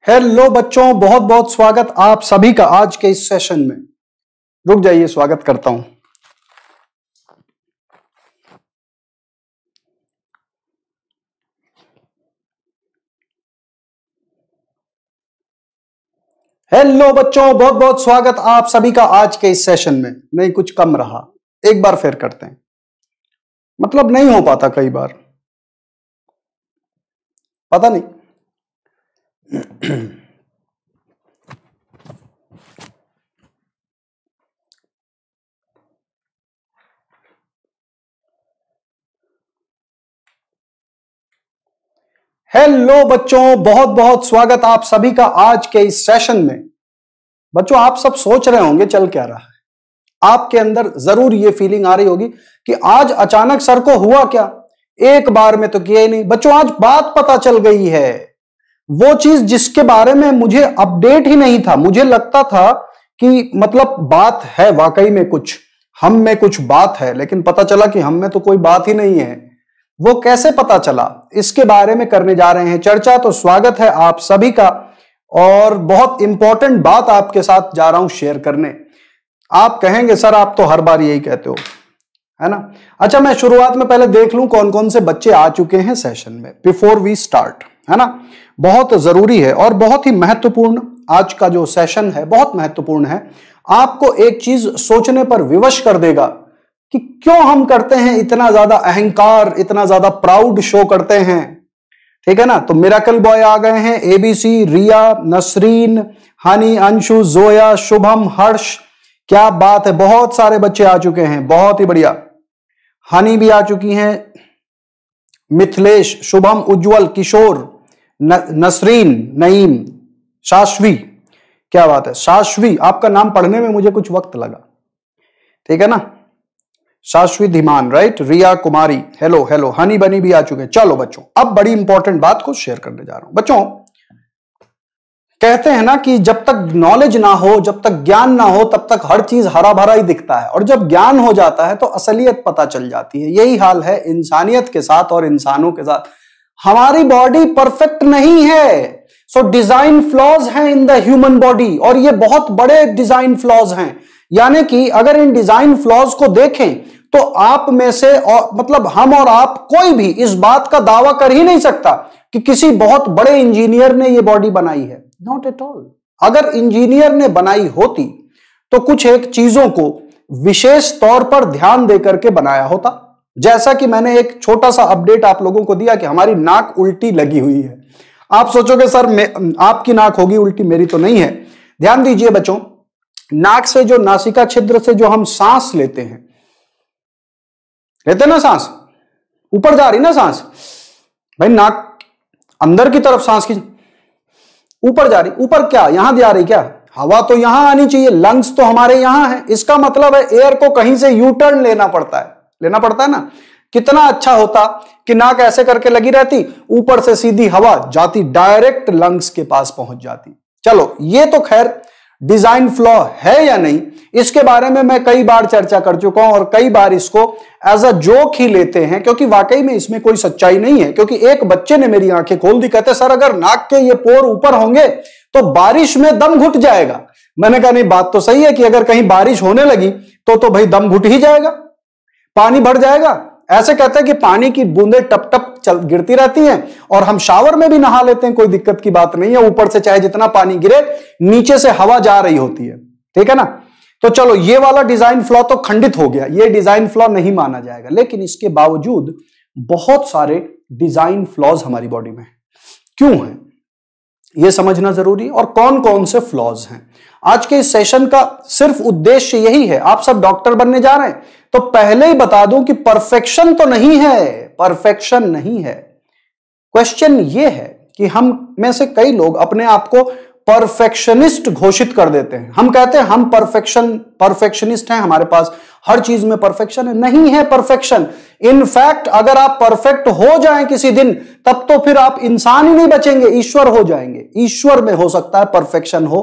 Hello बच्चों, बहुत बहुत स्वागत आप सभी का आज के इस सेशन में। रुक जाइए, स्वागत करता हूं। हेलो बच्चों, बहुत बहुत स्वागत आप सभी का आज के इस सेशन में। नहीं, कुछ कम रहा, एक बार फिर करते हैं। मतलब नहीं हो पाता कई बार, पता नहीं। हेलो बच्चों, बहुत बहुत स्वागत आप सभी का आज के इस सेशन में। बच्चों, आप सब सोच रहे होंगे चल क्या रहा है। आपके अंदर जरूर ये फीलिंग आ रही होगी कि आज अचानक सर को हुआ क्या, एक बार में तो किया ही नहीं। बच्चों, आज बात पता चल गई है, वो चीज जिसके बारे में मुझे अपडेट ही नहीं था। मुझे लगता था कि मतलब बात है, वाकई में कुछ हम में कुछ बात है, लेकिन पता चला कि हम में तो कोई बात ही नहीं है। वो कैसे पता चला, इसके बारे में करने जा रहे हैं चर्चा। तो स्वागत है आप सभी का, और बहुत इंपॉर्टेंट बात आपके साथ जा रहा हूं शेयर करने। आप कहेंगे सर आप तो हर बार यही कहते हो, है ना। अच्छा, मैं शुरुआत में पहले देख लूं कौन कौन से बच्चे आ चुके हैं सेशन में बिफोर वी स्टार्ट, है ना। बहुत जरूरी है और बहुत ही महत्वपूर्ण आज का जो सेशन है, बहुत महत्वपूर्ण है। आपको एक चीज सोचने पर विवश कर देगा कि क्यों हम करते हैं इतना ज्यादा अहंकार, इतना ज्यादा प्राउड शो करते हैं, ठीक है ना। तो मिरेकल बॉय आ गए हैं, एबीसी, रिया, नसरीन, हनी, अंशु, जोया, शुभम, हर्ष, क्या बात है, बहुत सारे बच्चे आ चुके हैं, बहुत ही बढ़िया। हनी भी आ चुकी हैं, मिथिलेश, शुभम, उज्जवल, किशोर, नसरीन, नईम, शाश्वी, क्या बात है शाश्वी, आपका नाम पढ़ने में मुझे कुछ वक्त लगा, ठीक है ना। Shashvi Dhiman, right. Riya Kumari, hello hello. Honey Bunny भी आ चुके हैं। चलो बच्चों, अब बड़ी इंपॉर्टेंट बात को शेयर करने जा रहा हूं। बच्चों, कहते हैं ना कि जब तक नॉलेज ना हो, जब तक ज्ञान ना हो, तब तक हर चीज हरा भरा ही दिखता है, और जब ज्ञान हो जाता है तो असलियत पता चल जाती है। यही हाल है इंसानियत के साथ और इंसानों के साथ। हमारी बॉडी परफेक्ट नहीं है, सो डिजाइन फ्लॉज हैं इन द ह्यूमन बॉडी, और ये बहुत बड़े डिजाइन फ्लॉज हैं। यानी कि अगर इन डिजाइन फ्लॉज को देखें तो आप में से, और मतलब हम और आप, कोई भी इस बात का दावा कर ही नहीं सकता कि किसी बहुत बड़े इंजीनियर ने यह बॉडी बनाई है। Not at all. अगर इंजीनियर ने बनाई होती तो कुछ एक चीजों को विशेष तौर पर ध्यान देकर के बनाया होता। जैसा कि मैंने एक छोटा सा अपडेट आप लोगों को दिया कि हमारी नाक उल्टी लगी हुई है। आप सोचोगे सर आपकी नाक होगी उल्टी, मेरी तो नहीं है। ध्यान दीजिए बच्चों, नाक से जो नासिका छिद्र से जो हम सांस लेते हैं ना, सांस ऊपर जा रही ना सांस, भाई नाक अंदर की तरफ सांस की ऊपर जा रही, ऊपर क्या यहां जा रही, क्या हवा तो यहां आनी चाहिए, लंग्स तो हमारे यहां है। इसका मतलब है एयर को कहीं से यू टर्न लेना पड़ता है ना। कितना अच्छा होता कि नाक ऐसे करके लगी रहती, ऊपर से सीधी हवा जाती, डायरेक्ट लंग्स के पास पहुंच जाती। चलो, ये तो खैर डिजाइन फ्लॉ है या नहीं, इसके बारे में मैं कई बार चर्चा कर चुका हूं, और कई बार इसको एज अ जोक ही लेते हैं, क्योंकि वाकई में इसमें कोई सच्चाई नहीं है। क्योंकि एक बच्चे ने मेरी आंखें खोल दी, कहते सर अगर नाक के ये पोर ऊपर होंगे तो बारिश में दम घुट जाएगा। मैंने कहा नहीं, बात तो सही है कि अगर कहीं बारिश होने लगी तो भाई दम घुट ही जाएगा, पानी भर जाएगा। ऐसे कहते हैं कि पानी की बूंदें टप टप गिरती रहती हैं, और हम शावर में भी नहा लेते हैं, कोई दिक्कत की बात नहीं है। ऊपर से चाहे जितना पानी गिरे, नीचे से हवा जा रही होती है, ठीक है ना। तो चलो, ये वाला डिजाइन फ्लॉ तो खंडित हो गया, ये डिजाइन फ्लॉ नहीं माना जाएगा। लेकिन इसके बावजूद बहुत सारे डिजाइन फ्लॉज हमारी बॉडी में क्यों हैं, यह समझना जरूरी है। और कौन कौन से फ्लॉज हैं, आज के इस सेशन का सिर्फ उद्देश्य यही है। आप सब डॉक्टर बनने जा रहे हैं, तो पहले ही बता दूं कि परफेक्शन तो नहीं है, परफेक्शन नहीं है। क्वेश्चन यह है कि हम में से कई लोग अपने आप को परफेक्शनिस्ट घोषित कर देते हैं। हम कहते हैं हम परफेक्शनिस्ट हैं, हमारे पास हर चीज में परफेक्शन है। नहीं है परफेक्शन। इनफैक्ट अगर आप परफेक्ट हो जाएं किसी दिन, तब तो फिर आप इंसान ही नहीं बचेंगे, ईश्वर हो जाएंगे। ईश्वर में हो सकता है परफेक्शन हो,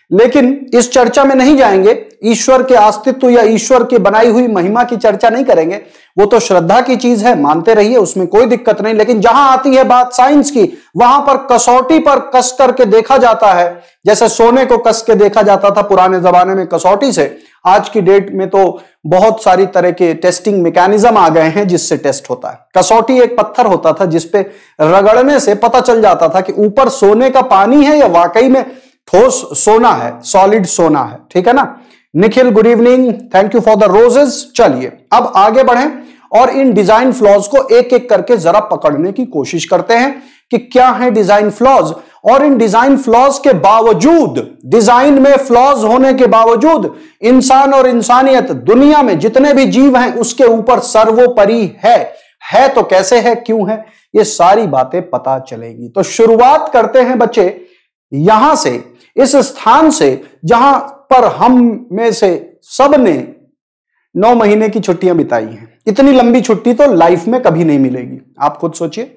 लेकिन इस चर्चा में नहीं जाएंगे, ईश्वर के अस्तित्व या ईश्वर की बनाई हुई महिमा की चर्चा नहीं करेंगे। वो तो श्रद्धा की चीज है, मानते रहिए, उसमें कोई दिक्कत नहीं। लेकिन जहां आती है बात साइंस की, वहां पर कसौटी पर कस करके देखा जाता है। जैसे सोने को कस के देखा जाता था पुराने जमाने में कसौटी से, आज की डेट में तो बहुत सारी तरह के टेस्टिंग मैकेनिज्म आ गए हैं जिससे टेस्ट होता है। कसौटी एक पत्थर होता था जिसपे रगड़ने से पता चल जाता था कि ऊपर सोने का पानी है या वाकई में ठोस सोना है, सॉलिड सोना है। ठीक है ना। Nikhil good evening, thank you for the roses. चलिए अब आगे बढ़ें और इन डिजाइन फ्लॉज को एक एक करके जरा पकड़ने की कोशिश करते हैं कि क्या है डिजाइन फ्लॉज। और इन डिजाइन फ्लॉज के बावजूद, डिजाइन में फ्लॉज होने के बावजूद, इंसान और इंसानियत दुनिया में जितने भी जीव हैं उसके ऊपर सर्वोपरि है तो कैसे है, क्यों है, ये सारी बातें पता चलेगी। तो शुरुआत करते हैं बच्चे यहां से, इस स्थान से जहां पर हम में से सब ने 9 महीने की छुट्टियां बिताई हैं। इतनी लंबी छुट्टी तो लाइफ में कभी नहीं मिलेगी। आप खुद सोचिए,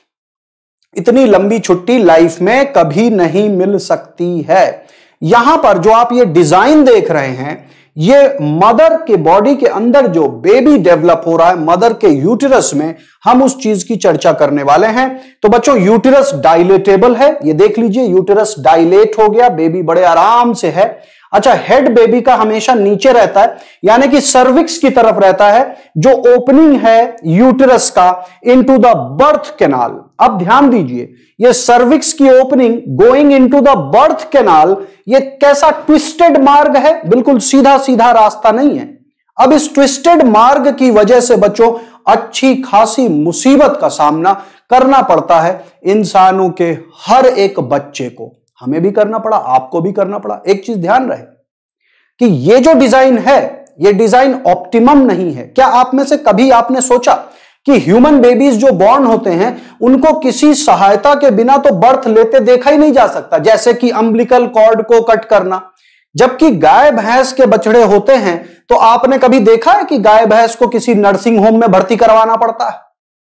इतनी लंबी छुट्टी लाइफ में कभी नहीं मिल सकती है। यहां पर जो आप ये डिजाइन देख रहे हैं, ये मदर के बॉडी के अंदर जो बेबी डेवलप हो रहा है मदर के यूटेरस में, हम उस चीज की चर्चा करने वाले हैं। तो बच्चों यूटेरस डायलेटेबल है, ये देख लीजिए, यूटेरस डायलेट हो गया, बेबी बड़े आराम से है। अच्छा, हेड बेबी का हमेशा नीचे रहता है, यानी कि सर्विक्स की तरफ रहता है, जो ओपनिंग है यूटेरस का इनटू द बर्थ कैनाल। अब ध्यान दीजिए, ये सर्विक्स की opening going into the birth canal, ये कैसा ट्विस्टेड मार्ग है, बिल्कुल सीधा सीधा रास्ता नहीं है। अब इस ट्विस्टेड मार्ग की वजह से बच्चों अच्छी खासी मुसीबत का सामना करना पड़ता है इंसानों के हर एक बच्चे को। हमें भी करना पड़ा, आपको भी करना पड़ा। एक चीज ध्यान रहे कि ये जो डिजाइन है, ये डिजाइन ऑप्टिमम नहीं है। क्या आप में से कभी आपने सोचा कि ह्यूमन बेबीज जो बॉर्न होते हैं उनको किसी सहायता के बिना तो बर्थ लेते देखा ही नहीं जा सकता, जैसे कि अम्बिलिकल कॉर्ड को कट करना। जबकि गाय भैंस के बछड़े होते हैं तो आपने कभी देखा है कि गाय भैंस को किसी नर्सिंग होम में भर्ती करवाना पड़ता है,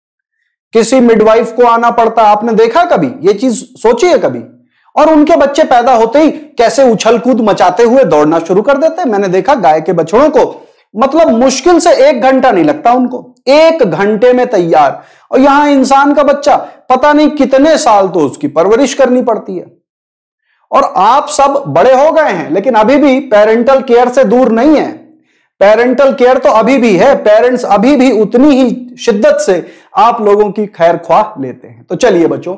किसी मिडवाइफ को आना पड़ता है? आपने देखा कभी ये चीज? सोचिए कभी। और उनके बच्चे पैदा होते ही कैसे उछल कूद मचाते हुए दौड़ना शुरू कर देते हैं। मैंने देखा गाय के बछड़ों को, मतलब मुश्किल से 1 घंटा नहीं लगता उनको, 1 घंटे में तैयार। और यहां इंसान का बच्चा पता नहीं कितने साल तो उसकी परवरिश करनी पड़ती है। और आप सब बड़े हो गए हैं लेकिन अभी भी पेरेंटल केयर से दूर नहीं है। पेरेंटल केयर तो अभी भी है, पेरेंट्स अभी भी उतनी ही शिद्दत से आप लोगों की खैर ख्वाह लेते हैं। तो चलिए बच्चों,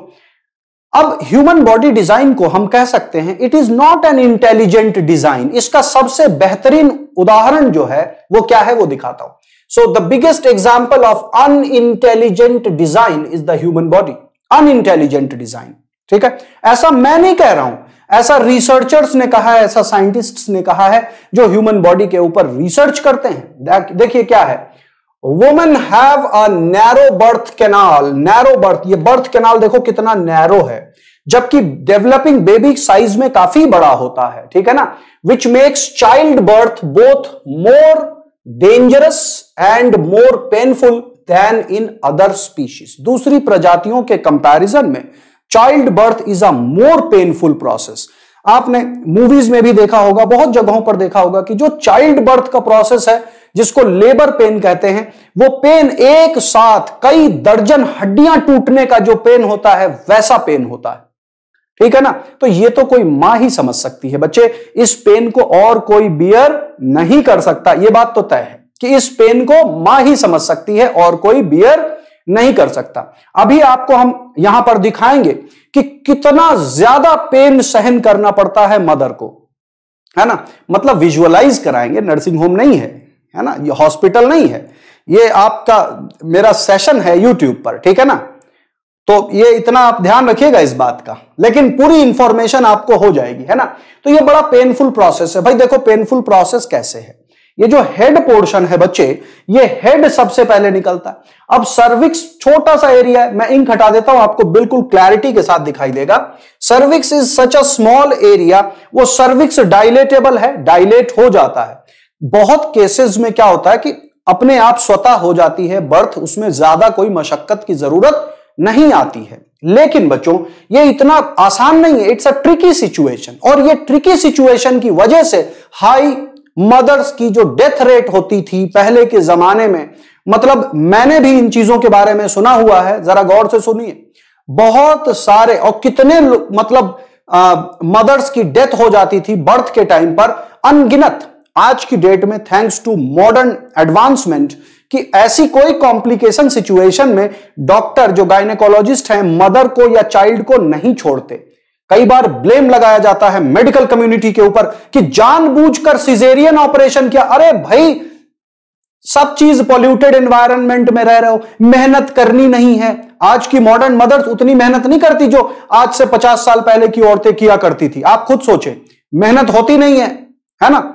अब ह्यूमन बॉडी डिजाइन को हम कह सकते हैं it is not an intelligent design. इसका सबसे बेहतरीन उदाहरण जो है वो क्या है वो दिखाता हूं। So the biggest example of unintelligent design is the human body. Unintelligent design, ठीक है, ऐसा मैं नहीं कह रहा हूं, ऐसा रिसर्चर्स ने कहा है, ऐसा साइंटिस्ट्स ने कहा है जो ह्यूमन बॉडी के ऊपर रिसर्च करते हैं। देखिए क्या है, women have a narrow birth canal. Narrow birth, ये बर्थ कैनाल देखो कितना नैरो है, जबकि डेवलपिंग बेबी साइज में काफी बड़ा होता है, ठीक है ना, which makes child birth both more dangerous and more painful than in other species. दूसरी प्रजातियों के कंपैरिजन में child birth is a more painful process. आपने मूवीज में भी देखा होगा, बहुत जगहों पर देखा होगा कि जो चाइल्ड बर्थ का प्रोसेस है, जिसको लेबर पेन कहते हैं, वो पेन एक साथ कई दर्जन हड्डियां टूटने का जो पेन होता है वैसा पेन होता है, ठीक है ना। तो ये तो कोई मां ही समझ सकती है बच्चे, इस पेन को और कोई बियर नहीं कर सकता। ये बात तो तय है कि इस पेन को मां ही समझ सकती है और कोई बियर नहीं कर सकता। अभी आपको हम यहां पर दिखाएंगे कि कितना ज्यादा पेन सहन करना पड़ता है मदर को, है ना। मतलब विजुअलाइज कराएंगे, नर्सिंग होम नहीं है ना, ये हॉस्पिटल नहीं है, ये आपका मेरा सेशन है यूट्यूब पर, ठीक है ना। तो ये इतना आप ध्यान रखिएगा इस बात का, लेकिन पूरी इंफॉर्मेशन आपको हो जाएगी, है ना। तो ये बड़ा पेनफुल प्रोसेस है भाई। देखो पेनफुल प्रोसेस कैसे है, ये जो हेड पोर्शन है बच्चे, ये हेड सबसे पहले निकलता है। अब सर्विक्स छोटा सा एरिया है, मैं इंक हटा देता हूं, आपको बिल्कुल क्लैरिटी के साथ दिखाई देगा। Cervix is such a small area, वो सर्विक्स डायलेटेबल है, डायलेट हो जाता है। बहुत केसेस में क्या होता है कि अपने आप स्वतः हो जाती है बर्थ, उसमें ज्यादा कोई मशक्कत की जरूरत नहीं आती है। लेकिन बच्चों ये इतना आसान नहीं है, इट्स अ ट्रिकी सिचुएशन। और ये ट्रिकी सिचुएशन की वजह से हाई मदर्स की जो डेथ रेट होती थी पहले के जमाने में, मतलब मैंने भी इन चीजों के बारे में सुना हुआ है, जरा गौर से सुनिए। बहुत सारे और कितने मतलब मदर्स की डेथ हो जाती थी बर्थ के टाइम पर, अनगिनत। आज की डेट में थैंक्स टू मॉडर्न एडवांसमेंट कि ऐसी कोई कॉम्प्लिकेशन सिचुएशन में डॉक्टर जो गायनेकोलॉजिस्ट हैं मदर को या चाइल्ड को नहीं छोड़ते। कई बार ब्लेम लगाया जाता है मेडिकल कम्युनिटी के ऊपर कि जानबूझकर सिजेरियन ऑपरेशन किया। अरे भाई, सब चीज पॉल्यूटेड एनवायरनमेंट में रह रहे हो, मेहनत करनी नहीं है। आज की मॉडर्न मदर्स उतनी मेहनत नहीं करती जो आज से 50 साल पहले की औरतें किया करती थी। आप खुद सोचें, मेहनत होती नहीं है ना।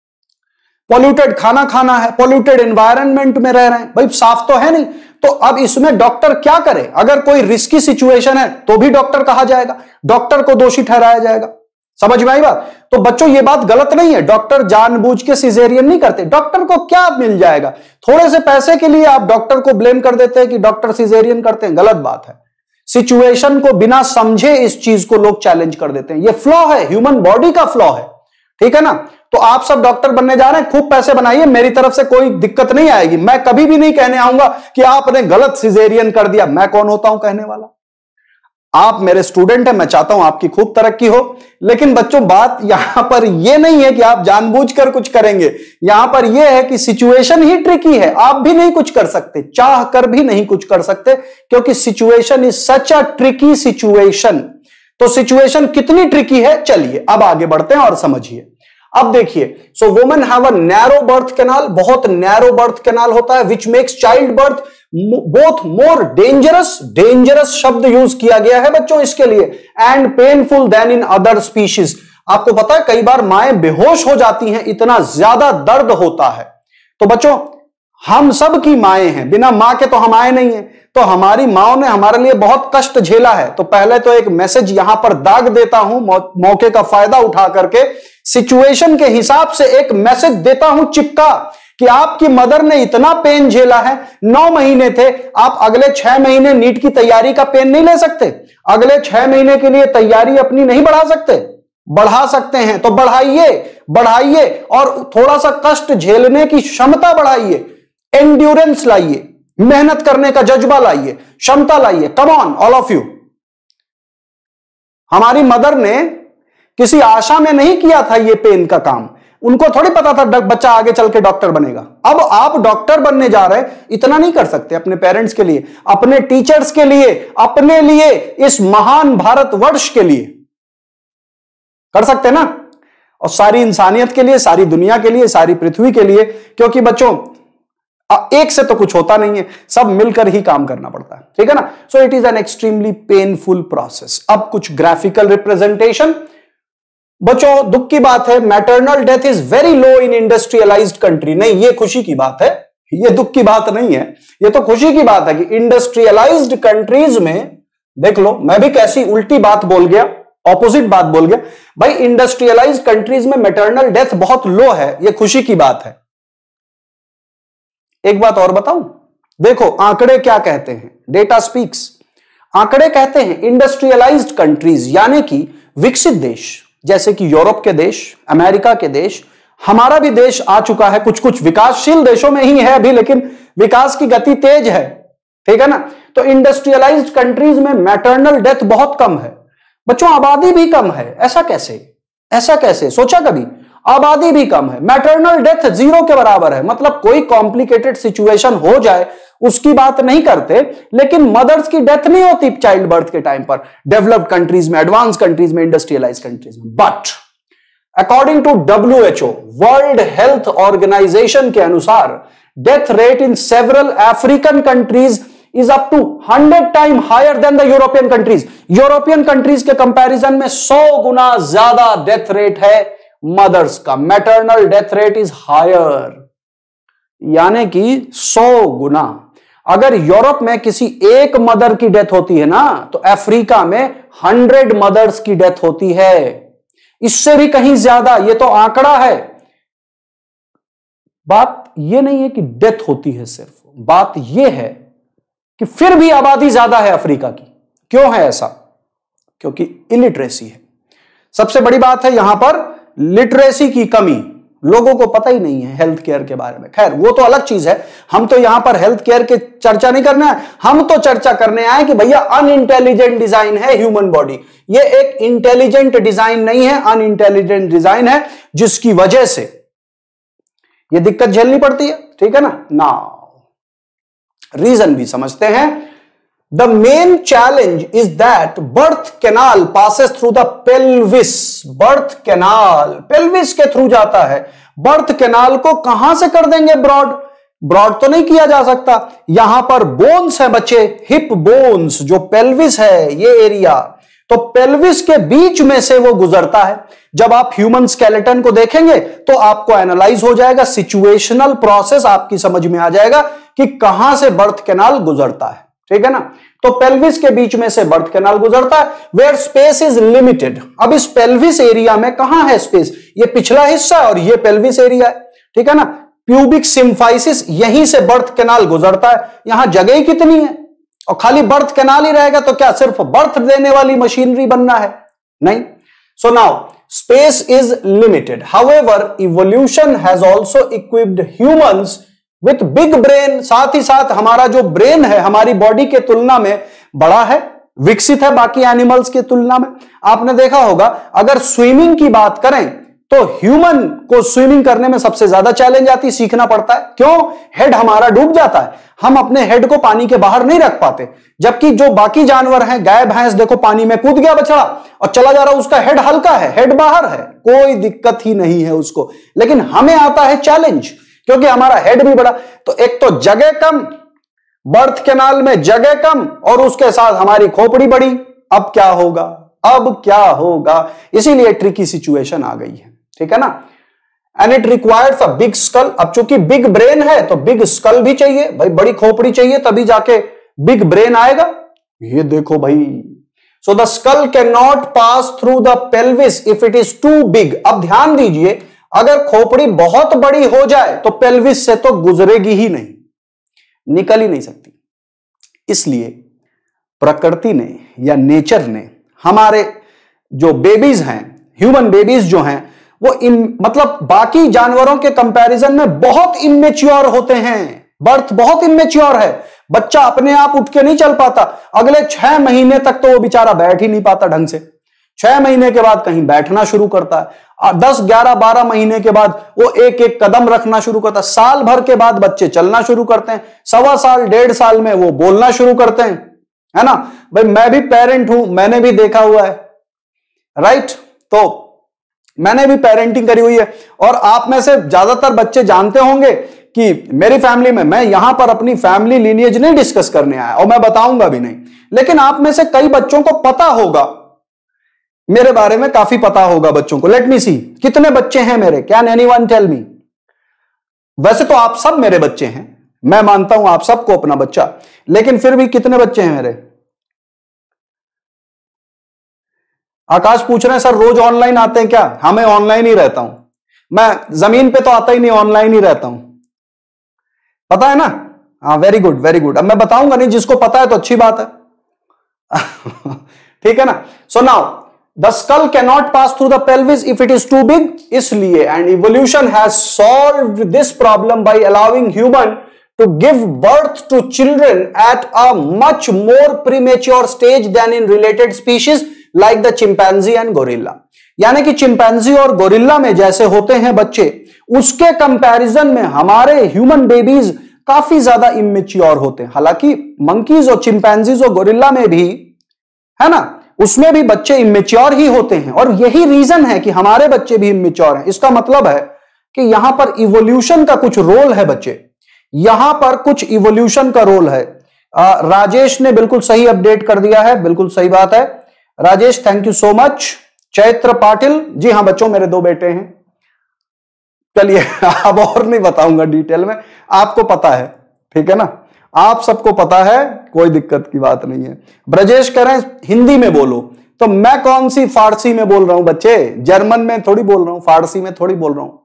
पॉल्यूटेड खाना खाना है, पॉल्यूटेड एनवायरनमेंट में रह रहे हैं, भाई साफ तो है नहीं। तो अब इसमें डॉक्टर क्या करे? अगर कोई रिस्की सिचुएशन है तो भी डॉक्टर कहा जाएगा, डॉक्टर को दोषी ठहराया जाएगा। समझ में आई बात? तो बच्चों ये बात गलत नहीं है, डॉक्टर जानबूझ के सिजेरियन नहीं करते। डॉक्टर को क्या मिल जाएगा? थोड़े से पैसे के लिए आप डॉक्टर को ब्लेम कर देते हैं कि डॉक्टर सिजेरियन करते हैं, गलत बात है। सिचुएशन को बिना समझे इस चीज को लोग चैलेंज कर देते हैं, ये फ्लॉ है, ह्यूमन बॉडी का फ्लॉ है, ठीक है ना। तो आप सब डॉक्टर बनने जा रहे हैं, खूब पैसे बनाइए, मेरी तरफ से कोई दिक्कत नहीं आएगी। मैं कभी भी नहीं कहने आऊंगा कि आपने गलत सिजेरियन कर दिया। मैं कौन होता हूं कहने वाला? आप मेरे स्टूडेंट हैं, मैं चाहता हूं आपकी खूब तरक्की हो। लेकिन बच्चों बात यहां पर यह नहीं है कि आप जानबूझकर कुछ करेंगे, यहां पर यह है कि सिचुएशन ही ट्रिकी है। आप भी नहीं कुछ कर सकते, चाह कर भी नहीं कुछ कर सकते, क्योंकि situation is such a tricky situation. तो सिचुएशन कितनी ट्रिकी है, चलिए अब आगे बढ़ते हैं और समझिए। अब देखिए, so women have a narrow birth canal, बहुत नैरो बर्थ कैनाल होता है, which makes child birth both more dangerous, dangerous शब्द यूज किया गया है बच्चों इसके लिए, and painful than in other species. आपको पता है कई बार माएं बेहोश हो जाती हैं, इतना ज्यादा दर्द होता है। तो बच्चों हम सब की माएं हैं, बिना मां के तो हम आए नहीं हैं, तो हमारी माओ ने हमारे लिए बहुत कष्ट झेला है। तो पहले तो एक मैसेज यहां पर दाग देता हूं, मौके का फायदा उठा करके सिचुएशन के हिसाब से एक मैसेज देता हूं चिपका कि आपकी मदर ने इतना पेन झेला है। 9 महीने थे, आप अगले 6 महीने नीट की तैयारी का पेन नहीं ले सकते, अगले 6 महीने के लिए तैयारी अपनी नहीं बढ़ा सकते? बढ़ा सकते हैं, तो बढ़ाइए, बढ़ाइए और थोड़ा सा कष्ट झेलने की क्षमता बढ़ाइए, एंड्योरेंस लाइए, मेहनत करने का जज्बा लाइए, क्षमता लाइए। Come on all of you. हमारी मदर ने किसी आशा में नहीं किया था ये पेन का काम, उनको थोड़ी पता था बच्चा आगे चल के डॉक्टर बनेगा। अब आप डॉक्टर बनने जा रहे हैं, इतना नहीं कर सकते अपने पेरेंट्स के लिए, अपने टीचर्स के लिए, अपने लिए, इस महान भारतवर्ष के लिए कर सकते ना, और सारी इंसानियत के लिए, सारी दुनिया के लिए, सारी पृथ्वी के लिए। क्योंकि बच्चों एक से तो कुछ होता नहीं है, सब मिलकर ही काम करना पड़ता है, ठीक है ना। So it is an extremely painful process. अब कुछ ग्राफिकल रिप्रेजेंटेशन। बच्चों दुख की बात है, maternal death is very low in industrialised country. नहीं, ये खुशी की बात है, ये दुख की बात नहीं है, ये तो खुशी की बात है कि इंडस्ट्रियलाइज्ड कंट्रीज में, देख लो मैं भी कैसी उल्टी बात बोल गया, ऑपोजिट बात बोल गया भाई। इंडस्ट्रियलाइज्ड कंट्रीज में मैटरनल डेथ बहुत लो है, ये खुशी की बात है। एक बात और बताऊं, देखो आंकड़े क्या कहते हैं, डेटा स्पीक्स। आंकड़े कहते हैं इंडस्ट्रियलाइज्ड कंट्रीज यानी कि विकसित देश, जैसे कि यूरोप के देश, अमेरिका के देश, हमारा भी देश आ चुका है, कुछ कुछ विकासशील देशों में ही है अभी, लेकिन विकास की गति तेज है, ठीक है ना। तो इंडस्ट्रियलाइज्ड कंट्रीज में मैटरनल डेथ बहुत कम है। बच्चों आबादी भी कम है, ऐसा कैसे, ऐसा कैसे सोचा कभी? आबादी भी कम है, मैटरनल डेथ 0 के बराबर है, मतलब कोई कॉम्प्लिकेटेड सिचुएशन हो जाए उसकी बात नहीं करते, लेकिन मदर्स की डेथ नहीं होती चाइल्ड बर्थ के टाइम पर डेवलप्ड कंट्रीज में, एडवांस कंट्रीज में, इंडस्ट्रियलाइज्ड कंट्रीज में। But according to WHO, world health organisation के अनुसार death rate in several African countries is up to 100 time higher than the European countries. European countries के comparison में 100 गुना ज्यादा death rate है mothers का, maternal death rate is higher, यानी कि 100 गुना। अगर यूरोप में किसी एक मदर की डेथ होती है ना, तो अफ्रीका में 100 मदर्स की डेथ होती है, इससे भी कहीं ज्यादा। ये तो आंकड़ा है, बात यह नहीं है कि डेथ होती है सिर्फ, बात यह है कि फिर भी आबादी ज्यादा है अफ्रीका की, क्यों है ऐसा? क्योंकि इलिटरेसी है। सबसे बड़ी बात है यहां पर लिटरेसी की कमी, लोगों को पता ही नहीं है हेल्थ केयर के बारे में। खैर वो तो अलग चीज है, हम तो यहां पर हेल्थ केयर के चर्चा नहीं करना है, हम तो चर्चा करने आए कि भैया अनइंटेलिजेंट डिजाइन है ह्यूमन बॉडी। ये एक इंटेलिजेंट डिजाइन नहीं है, अनइंटेलिजेंट डिजाइन है, जिसकी वजह से ये दिक्कत झेलनी पड़ती है। ठीक है ना रीजन भी समझते हैं। The main challenge is that birth canal passes through the pelvis. Birth canal pelvis के थ्रू जाता है। birth canal को कहां से कर देंगे ब्रॉड तो नहीं किया जा सकता। यहां पर बोन्स है बच्चे, हिप बोन्स, जो पेल्विस है ये एरिया, तो पेल्विस के बीच में से वो गुजरता है। जब आप ह्यूमन स्केलेटन को देखेंगे तो आपको एनालाइज हो जाएगा, सिचुएशनल प्रोसेस आपकी समझ में आ जाएगा कि कहां से बर्थ कैनाल गुजरता है। ठीक है ना, तो पेल्विस के बीच में से बर्थ कैनाल गुजरता है, वेयर स्पेस इज लिमिटेड। अब इस पेल्विस एरिया में कहां है स्पेस? ये पिछला हिस्सा है और ये पेल्विस एरिया है। ठीक है ना, प्यूबिक सिम्फाइसिस, यहीं से बर्थ कैनाल गुजरता है। यहां जगह ही कितनी है, और खाली बर्थ कैनाल ही रहेगा तो क्या सिर्फ बर्थ देने वाली मशीनरी बनना है? नहीं। So now space is limited, however evolution has also equipped humans with big brain. साथ ही साथ हमारा जो ब्रेन है हमारी बॉडी के तुलना में बड़ा है, विकसित है बाकी एनिमल्स के तुलना में। आपने देखा होगा अगर स्विमिंग की बात करें तो ह्यूमन को स्विमिंग करने में सबसे ज्यादा चैलेंज आती है, सीखना पड़ता है। क्यों? हेड हमारा डूब जाता है, हम अपने हेड को पानी के बाहर नहीं रख पाते। जबकि जो बाकी जानवर हैं, गाय भैंस, देखो पानी में कूद गया बछड़ा और चला जा रहा, उसका हेड हल्का है, हेड बाहर है, कोई दिक्कत ही नहीं है उसको। लेकिन हमें आता है चैलेंज, क्योंकि हमारा हेड भी बड़ा। तो एक तो जगह कम, बर्थ कैनाल में जगह कम, और उसके साथ हमारी खोपड़ी बड़ी। अब क्या होगा? इसीलिए ट्रिकी सिचुएशन आ गई है। ठीक है ना, and it requires a big skull. अब चूंकि बिग ब्रेन है तो बिग स्कल भी चाहिए भाई, बड़ी खोपड़ी चाहिए, तभी जाके बिग ब्रेन आएगा। ये देखो भाई, so the skull can not pass through the pelvis if it is too big. अब ध्यान दीजिए, अगर खोपड़ी बहुत बड़ी हो जाए तो पेल्विस से तो गुजरेगी ही नहीं, निकल ही नहीं सकती। इसलिए प्रकृति ने या नेचर ने हमारे जो बेबीज हैं, ह्यूमन बेबीज जो हैं, वो मतलब बाकी जानवरों के कंपैरिजन में बहुत इमेच्योर होते हैं। बर्थ बहुत इमेच्योर है, बच्चा अपने आप उठ के नहीं चल पाता। अगले 6 महीने तक तो वो बेचारा बैठ ही नहीं पाता ढंग से। 6 महीने के बाद कहीं बैठना शुरू करता है, 10, 11, 12 महीने के बाद वो एक एक कदम रखना शुरू करता है। साल भर के बाद बच्चे चलना शुरू करते हैं, 1.25 साल 1.5 साल में वो बोलना शुरू करते हैं, है ना भाई। मैं भी पेरेंट हूं, मैंने भी देखा हुआ है, राइट। तो मैंने भी पेरेंटिंग करी हुई है, और आप में से ज्यादातर बच्चे जानते होंगे कि मेरी फैमिली में, मैं यहां पर अपनी फैमिली लीनिएज नहीं डिस्कस करने आया और मैं बताऊंगा भी नहीं, लेकिन आप में से कई बच्चों को पता होगा मेरे बारे में, काफी पता होगा बच्चों को। लेट मी सी, कितने बच्चे हैं मेरे? Can anyone tell me? वैसे तो आप सब मेरे बच्चे हैं, मैं मानता हूं आप सबको अपना बच्चा, लेकिन फिर भी कितने बच्चे हैं मेरे? आकाश पूछ रहे हैं सर रोज ऑनलाइन आते हैं क्या? हाँ, मैं ऑनलाइन ही रहता हूं, मैं जमीन पे तो आता ही नहीं, ऑनलाइन ही रहता हूं, पता है ना? हाँ, वेरी गुड वेरी गुड। अब मैं बताऊंगा नहीं, जिसको पता है तो अच्छी बात है। ठीक है ना। So now the skull can not pass through the pelvis if it is too big, इसलिए and evolution has solved this problem by allowing human to give birth to children at a much more premature stage than in related species like the chimpanzee and gorilla। यानी कि chimpanzee और gorilla में जैसे होते हैं बच्चे, उसके comparison में हमारे ह्यूमन बेबीज काफी ज्यादा इमेच्योर होते हैं। हालांकि मंकीज और चिंपैंजीज और गोरिल्ला में भी, है ना, उसमें भी बच्चे इमेच्योर ही होते हैं, और यही रीजन है कि हमारे बच्चे भी इमेच्योर हैं। इसका मतलब है कि यहां पर इवोल्यूशन का कुछ रोल है बच्चे, यहां पर कुछ इवोल्यूशन का रोल है। राजेश ने बिल्कुल सही अपडेट कर दिया है, बिल्कुल सही बात है Rajesh, thank you so much. Chaitra Patil, जी हां बच्चों, मेरे 2 बेटे हैं। चलिए अब और नहीं बताऊंगा डिटेल में, आपको पता है, ठीक है ना, आप सबको पता है, कोई दिक्कत की बात नहीं है। ब्रजेश कह रहे हैं हिंदी में बोलो, तो मैं कौन सी फारसी में बोल रहा हूं बच्चे, जर्मन में थोड़ी बोल रहा हूं, फारसी में थोड़ी बोल रहा हूं।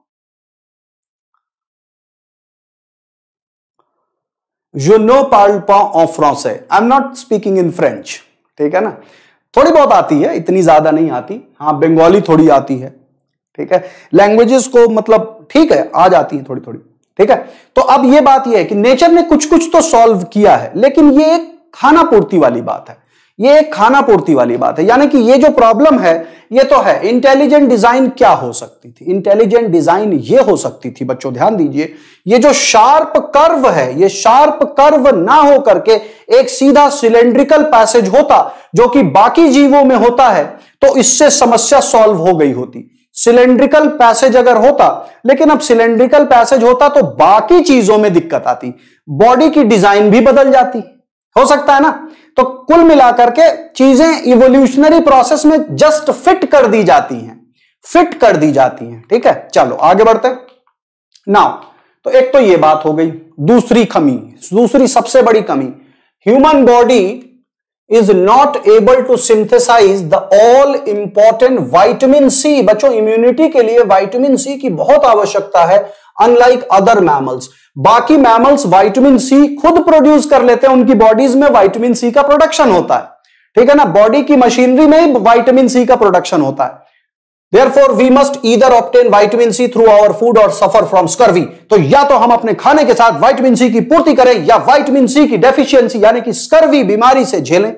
Je ne parle pas en français. I'm not speaking in French. ठीक है ना, थोड़ी बहुत आती है, इतनी ज्यादा नहीं आती। हाँ, बंगाली थोड़ी आती है, ठीक है, लैंग्वेजेस को मतलब ठीक है आ जाती है थोड़ी थोड़ी, ठीक है। तो अब ये बात ये है कि नेचर ने कुछ कुछ तो सॉल्व किया है, लेकिन ये एक खाना पूर्ति वाली बात है, ये एक खाना पूर्ति वाली बात है। यानी कि ये जो प्रॉब्लम है ये तो है। इंटेलिजेंट डिजाइन क्या हो सकती थी? इंटेलिजेंट डिजाइन ये हो सकती थी, बच्चों ध्यान दीजिए, ये जो शार्प कर्व है, ये शार्प कर्व ना हो करके एक सीधा सिलेंड्रिकल पैसेज होता जो कि बाकी जीवों में होता है, तो इससे समस्या सॉल्व हो गई होती। सिलेंड्रिकल पैसेज अगर होता, लेकिन अब सिलेंड्रिकल पैसेज होता तो बाकी चीजों में दिक्कत आती, बॉडी की डिजाइन भी बदल जाती, हो सकता है ना। तो कुल मिलाकर के चीजें इवोल्यूशनरी प्रोसेस में जस्ट फिट कर दी जाती हैं, फिट कर दी जाती हैं, ठीक है। चलो आगे बढ़ते हैं नाउ। तो एक तो ये बात हो गई। दूसरी कमी, दूसरी सबसे बड़ी कमी, human body is not able to synthesise the all important vitamin C. बच्चों, इम्यूनिटी के लिए विटामिन सी की बहुत आवश्यकता है, अनलाइक अदर मैमल्स। बाकी मैमल्स विटामिन सी खुद प्रोड्यूस कर लेते हैं, उनकी बॉडीज में विटामिन सी का प्रोडक्शन होता है, ठीक है ना, बॉडी की मशीनरी में ही विटामिन सी का प्रोडक्शन होता है। Therefore, we must either obtain vitamin C through our food or suffer from scurvy। तो या तो हम अपने खाने के साथ विटामिन सी की पूर्ति करें या विटामिन सी की डेफिशिएंसी यानी कि स्कर्वी बीमारी से झेलें।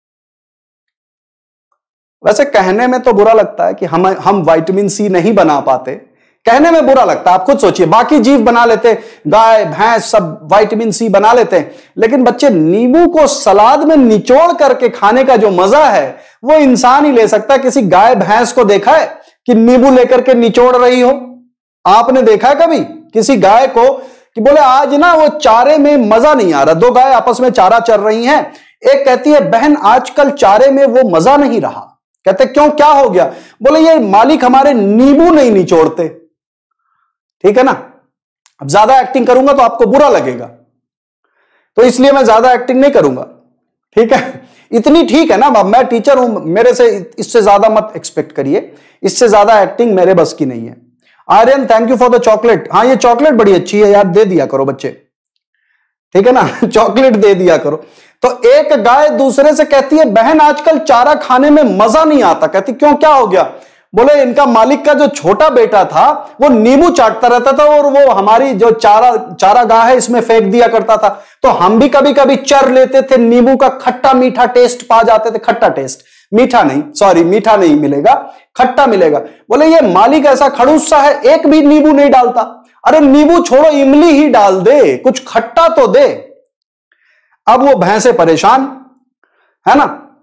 वैसे कहने में तो बुरा लगता है कि हम विटामिन सी नहीं बना पाते, कहने में बुरा लगता है। आप खुद सोचिए, बाकी जीव बना लेते, गाय भैंस सब विटामिन सी बना लेते हैं, लेकिन बच्चे नींबू को सलाद में निचोड़ करके खाने का जो मजा है वो इंसान ही ले सकता है। किसी गाय भैंस को देखा है कि नींबू लेकर के निचोड़ रही हो? आपने देखा है कभी किसी गाय को कि बोले आज ना वो चारे में मजा नहीं आ रहा? दो गाय आपस में चारा चर रही हैं, एक कहती है बहन आजकल चारे में वो मजा नहीं रहा। कहते क्यों, क्या हो गया? बोले ये मालिक हमारे नींबू नहीं निचोड़ते। ठीक है ना। अब ज्यादा एक्टिंग करूंगा तो आपको बुरा लगेगा, तो इसलिए मैं ज्यादा एक्टिंग नहीं करूंगा, ठीक है। इतनी ठीक है ना, अब मैं टीचर हूं, मेरे से इससे ज्यादा मत एक्सपेक्ट करिए, इससे ज्यादा एक्टिंग मेरे बस की नहीं है। Aryan thank you for the chocolate. हाँ ये चॉकलेट बड़ी अच्छी है यार, दे दिया करो बच्चे, ठीक है ना, चॉकलेट दे दिया करो। तो एक गाय दूसरे से कहती है बहन आजकल चारा खाने में मजा नहीं आता। कहती क्यों, क्या हो गया? बोले इनका मालिक का जो छोटा बेटा था वो नींबू चाटता रहता था और वो हमारी जो चारा गाह है इसमें फेंक दिया करता था, तो हम भी कभी कभी चर लेते थे, नींबू का खट्टा मीठा टेस्ट पा जाते थे। खट्टा टेस्ट, मीठा नहीं, सॉरी मीठा नहीं मिलेगा, खट्टा मिलेगा। बोले ये मालिक ऐसा खड़ूस सा है, एक भी नींबू नहीं डालता। अरे नींबू छोड़ो, इमली ही डाल दे, कुछ खट्टा तो दे। अब वो भैंसे परेशान है ना,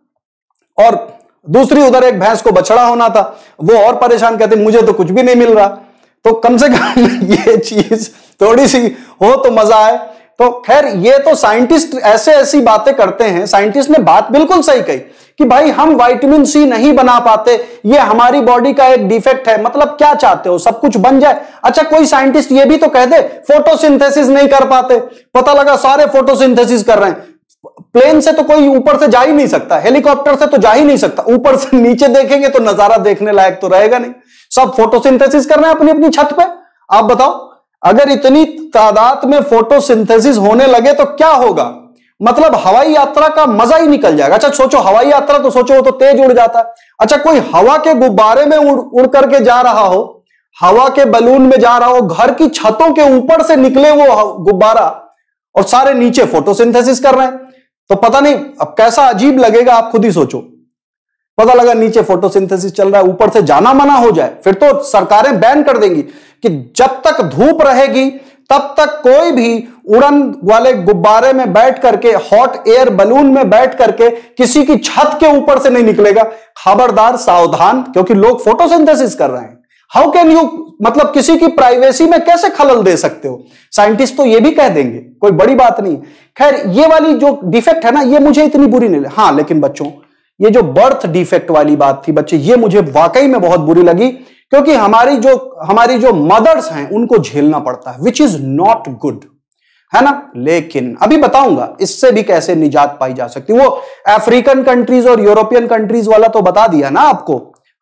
और दूसरी उधर एक भैंस को बछड़ा होना था, वो और परेशान, कहते मुझे तो कुछ भी नहीं मिल रहा। तो कम से कम ये चीज थोड़ी सी हो तो मजा आए। तो खैर ये तो साइंटिस्ट ऐसी बातें करते हैं। साइंटिस्ट ने बात बिल्कुल सही कही कि भाई हम विटामिन सी नहीं बना पाते, ये हमारी बॉडी का एक डिफेक्ट है। मतलब क्या चाहते हो, सब कुछ बन जाए? अच्छा कोई साइंटिस्ट ये भी तो कह दे फोटोसिंथेसिस नहीं कर पाते, पता लगा सारे फोटोसिंथेसिस कर रहे हैं। प्लेन से तो कोई ऊपर से जा ही नहीं सकता, हेलीकॉप्टर से तो जा ही नहीं सकता, ऊपर से नीचे देखेंगे तो नजारा देखने लायक तो रहेगा नहीं। सब फोटोसिंथेसिस कर रहे हैं अपनी अपनी छत पे। आप बताओ अगर इतनी तादाद में फोटोसिंथेसिस होने लगे तो क्या होगा? मतलब हवाई यात्रा का मजा ही निकल जाएगा। अच्छा सोचो हवाई यात्रा, तो सोचो वो तो तेज उड़ जाता है। अच्छा कोई हवा के गुब्बारे में उड़ करके जा रहा हो, हवा के बलून में जा रहा हो, घर की छतों के ऊपर से निकले वो गुब्बारा और सारे नीचे फोटोसिंथेसिस कर रहे हैं, तो पता नहीं अब कैसा अजीब लगेगा, आप खुद ही सोचो। पता लगा नीचे फोटोसिंथेसिस चल रहा है, ऊपर से जाना मना हो जाए, फिर तो सरकारें बैन कर देंगी कि जब तक धूप रहेगी तब तक कोई भी उड़न वाले गुब्बारे में बैठ करके, हॉट एयर बलून में बैठ करके किसी की छत के ऊपर से नहीं निकलेगा। खबरदार, सावधान, क्योंकि लोग फोटोसिंथेसिस कर रहे हैं। हाउ कैन यू, मतलब किसी की प्राइवेसी में कैसे खलल दे सकते हो? साइंटिस्ट तो ये भी कह देंगे, कोई बड़ी बात नहीं। खैर ये वाली जो डिफेक्ट है ना, ये मुझे इतनी बुरी नहीं लगी। हाँ लेकिन बच्चों ये जो बर्थ डिफेक्ट वाली बात थी बच्चे, ये मुझे वाकई में बहुत बुरी लगी, क्योंकि हमारी जो मदर्स हैं उनको झेलना पड़ता है, विच इज नॉट गुड, है ना। लेकिन अभी बताऊंगा इससे भी कैसे निजात पाई जा सकती। वो अफ्रीकन कंट्रीज और यूरोपियन कंट्रीज वाला तो बता दिया ना आपको,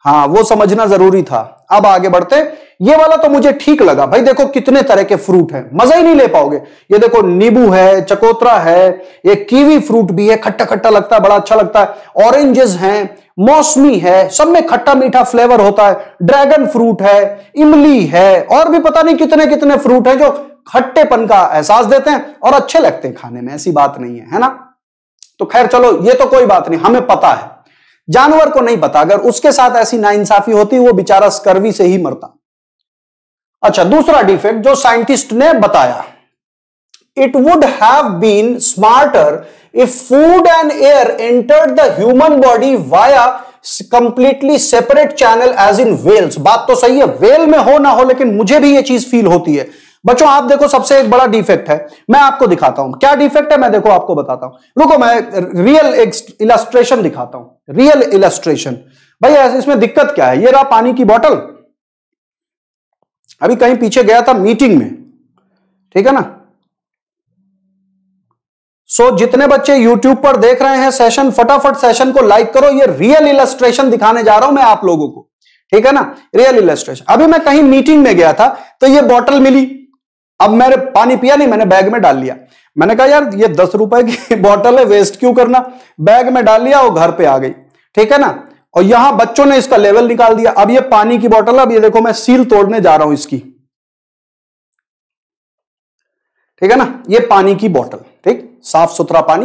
हाँ वो समझना जरूरी था। अब आगे बढ़ते, ये वाला तो मुझे ठीक लगा भाई। देखो कितने तरह के फ्रूट हैं, मजा ही नहीं ले पाओगे। ये देखो नींबू है, चकोतरा है, ये कीवी फ्रूट भी है, खट्टा खट्टा लगता है, बड़ा अच्छा लगता है। ऑरेंजेस हैं, मौसमी है, सब में खट्टा मीठा फ्लेवर होता है। ड्रैगन फ्रूट है, इमली है, और भी पता नहीं कितने कितने फ्रूट हैं जो खट्टेपन का एहसास देते हैं और अच्छे लगते हैं खाने में, ऐसी बात नहीं है ना। तो खैर चलो ये तो कोई बात नहीं, हमें पता है। जानवर को नहीं पता, अगर उसके साथ ऐसी नाइंसाफी होती वो बेचारा स्कर्वी से ही मरता। अच्छा, दूसरा डिफेक्ट जो साइंटिस्ट ने बताया, it would have been smarter if food and air entered the human body via completely separate channel as in whales. बात तो सही है, वेल में हो ना हो, लेकिन मुझे भी ये चीज फील होती है। बच्चों आप देखो, सबसे एक बड़ा डिफेक्ट है, मैं आपको दिखाता हूं क्या डिफेक्ट है। मैं देखो आपको बताता हूं, रुको मैं रियल इलस्ट्रेशन दिखाता हूं, रियल इलस्ट्रेशन। भाई इसमें दिक्कत क्या है, ये रहा पानी की बोतल। अभी कहीं पीछे गया था मीटिंग में, ठीक है ना। जितने बच्चे YouTube पर देख रहे हैं सेशन, फटाफट सेशन को लाइक करो। ये रियल इलस्ट्रेशन दिखाने जा रहा हूं मैं आप लोगों को, ठीक है ना, रियल इलस्ट्रेशन। अभी मैं कहीं मीटिंग में गया था तो ये बोतल मिली, अब मैंने पानी पिया नहीं, मैंने बैग में डाल लिया। मैंने कहा यार ये 10 रुपए की बोतल है, वेस्ट क्यों करना। बैग में डाल लिया और घर पे आ गई, ठीक है ना। और यहां बच्चों ने इसका लेवल निकाल दिया। अब ये पानी की बोतल, अब ये देखो मैं सील तोड़ने जा रहा हूं इसकी, ठीक है ना। ये पानी की बोतल, ठीक, साफ सुथरा पानी।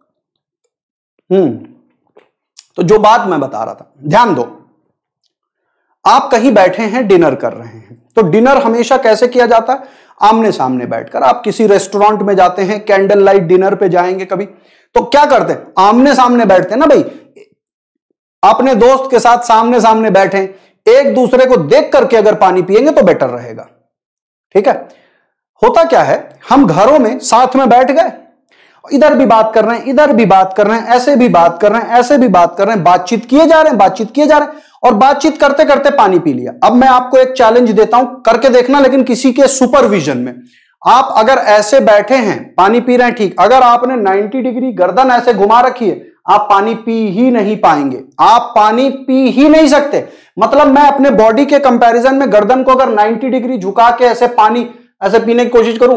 तो जो बात मैं बता रहा था, ध्यान दो। आप कहीं बैठे हैं, डिनर कर रहे हैं, तो डिनर हमेशा कैसे किया जाता है, आमने सामने बैठकर। आप किसी रेस्टोरेंट में जाते हैं, कैंडल लाइट डिनर पे जाएंगे कभी, तो क्या करते हैं, आमने सामने बैठते हैं ना भाई। अपने दोस्त के साथ सामने सामने बैठे, एक दूसरे को देख करके अगर पानी पिएंगे तो बेटर रहेगा, ठीक है। होता क्या है, हम घरों में साथ में बैठ गए, इधर भी बात कर रहे हैं, इधर भी बात कर रहे हैं, ऐसे भी बात कर रहे हैं, ऐसे भी बात कर रहे हैं, बातचीत किए जा रहे हैं, बातचीत किए जा रहे हैं, और बातचीत करते करते पानी पी लिया। अब मैं आपको एक चैलेंज देता हूं, करके देखना, लेकिन किसी के सुपरविजन में। आप अगर ऐसे बैठे हैं, पानी पी रहे हैं, ठीक, अगर आपने 90 डिग्री गर्दन ऐसे घुमा रखी है, आप पानी पी ही नहीं पाएंगे, आप पानी पी ही नहीं सकते। मतलब मैं अपने बॉडी के कंपैरिजन में गर्दन को अगर 90 डिग्री झुका के ऐसे पानी ऐसे पीने की कोशिश करूं,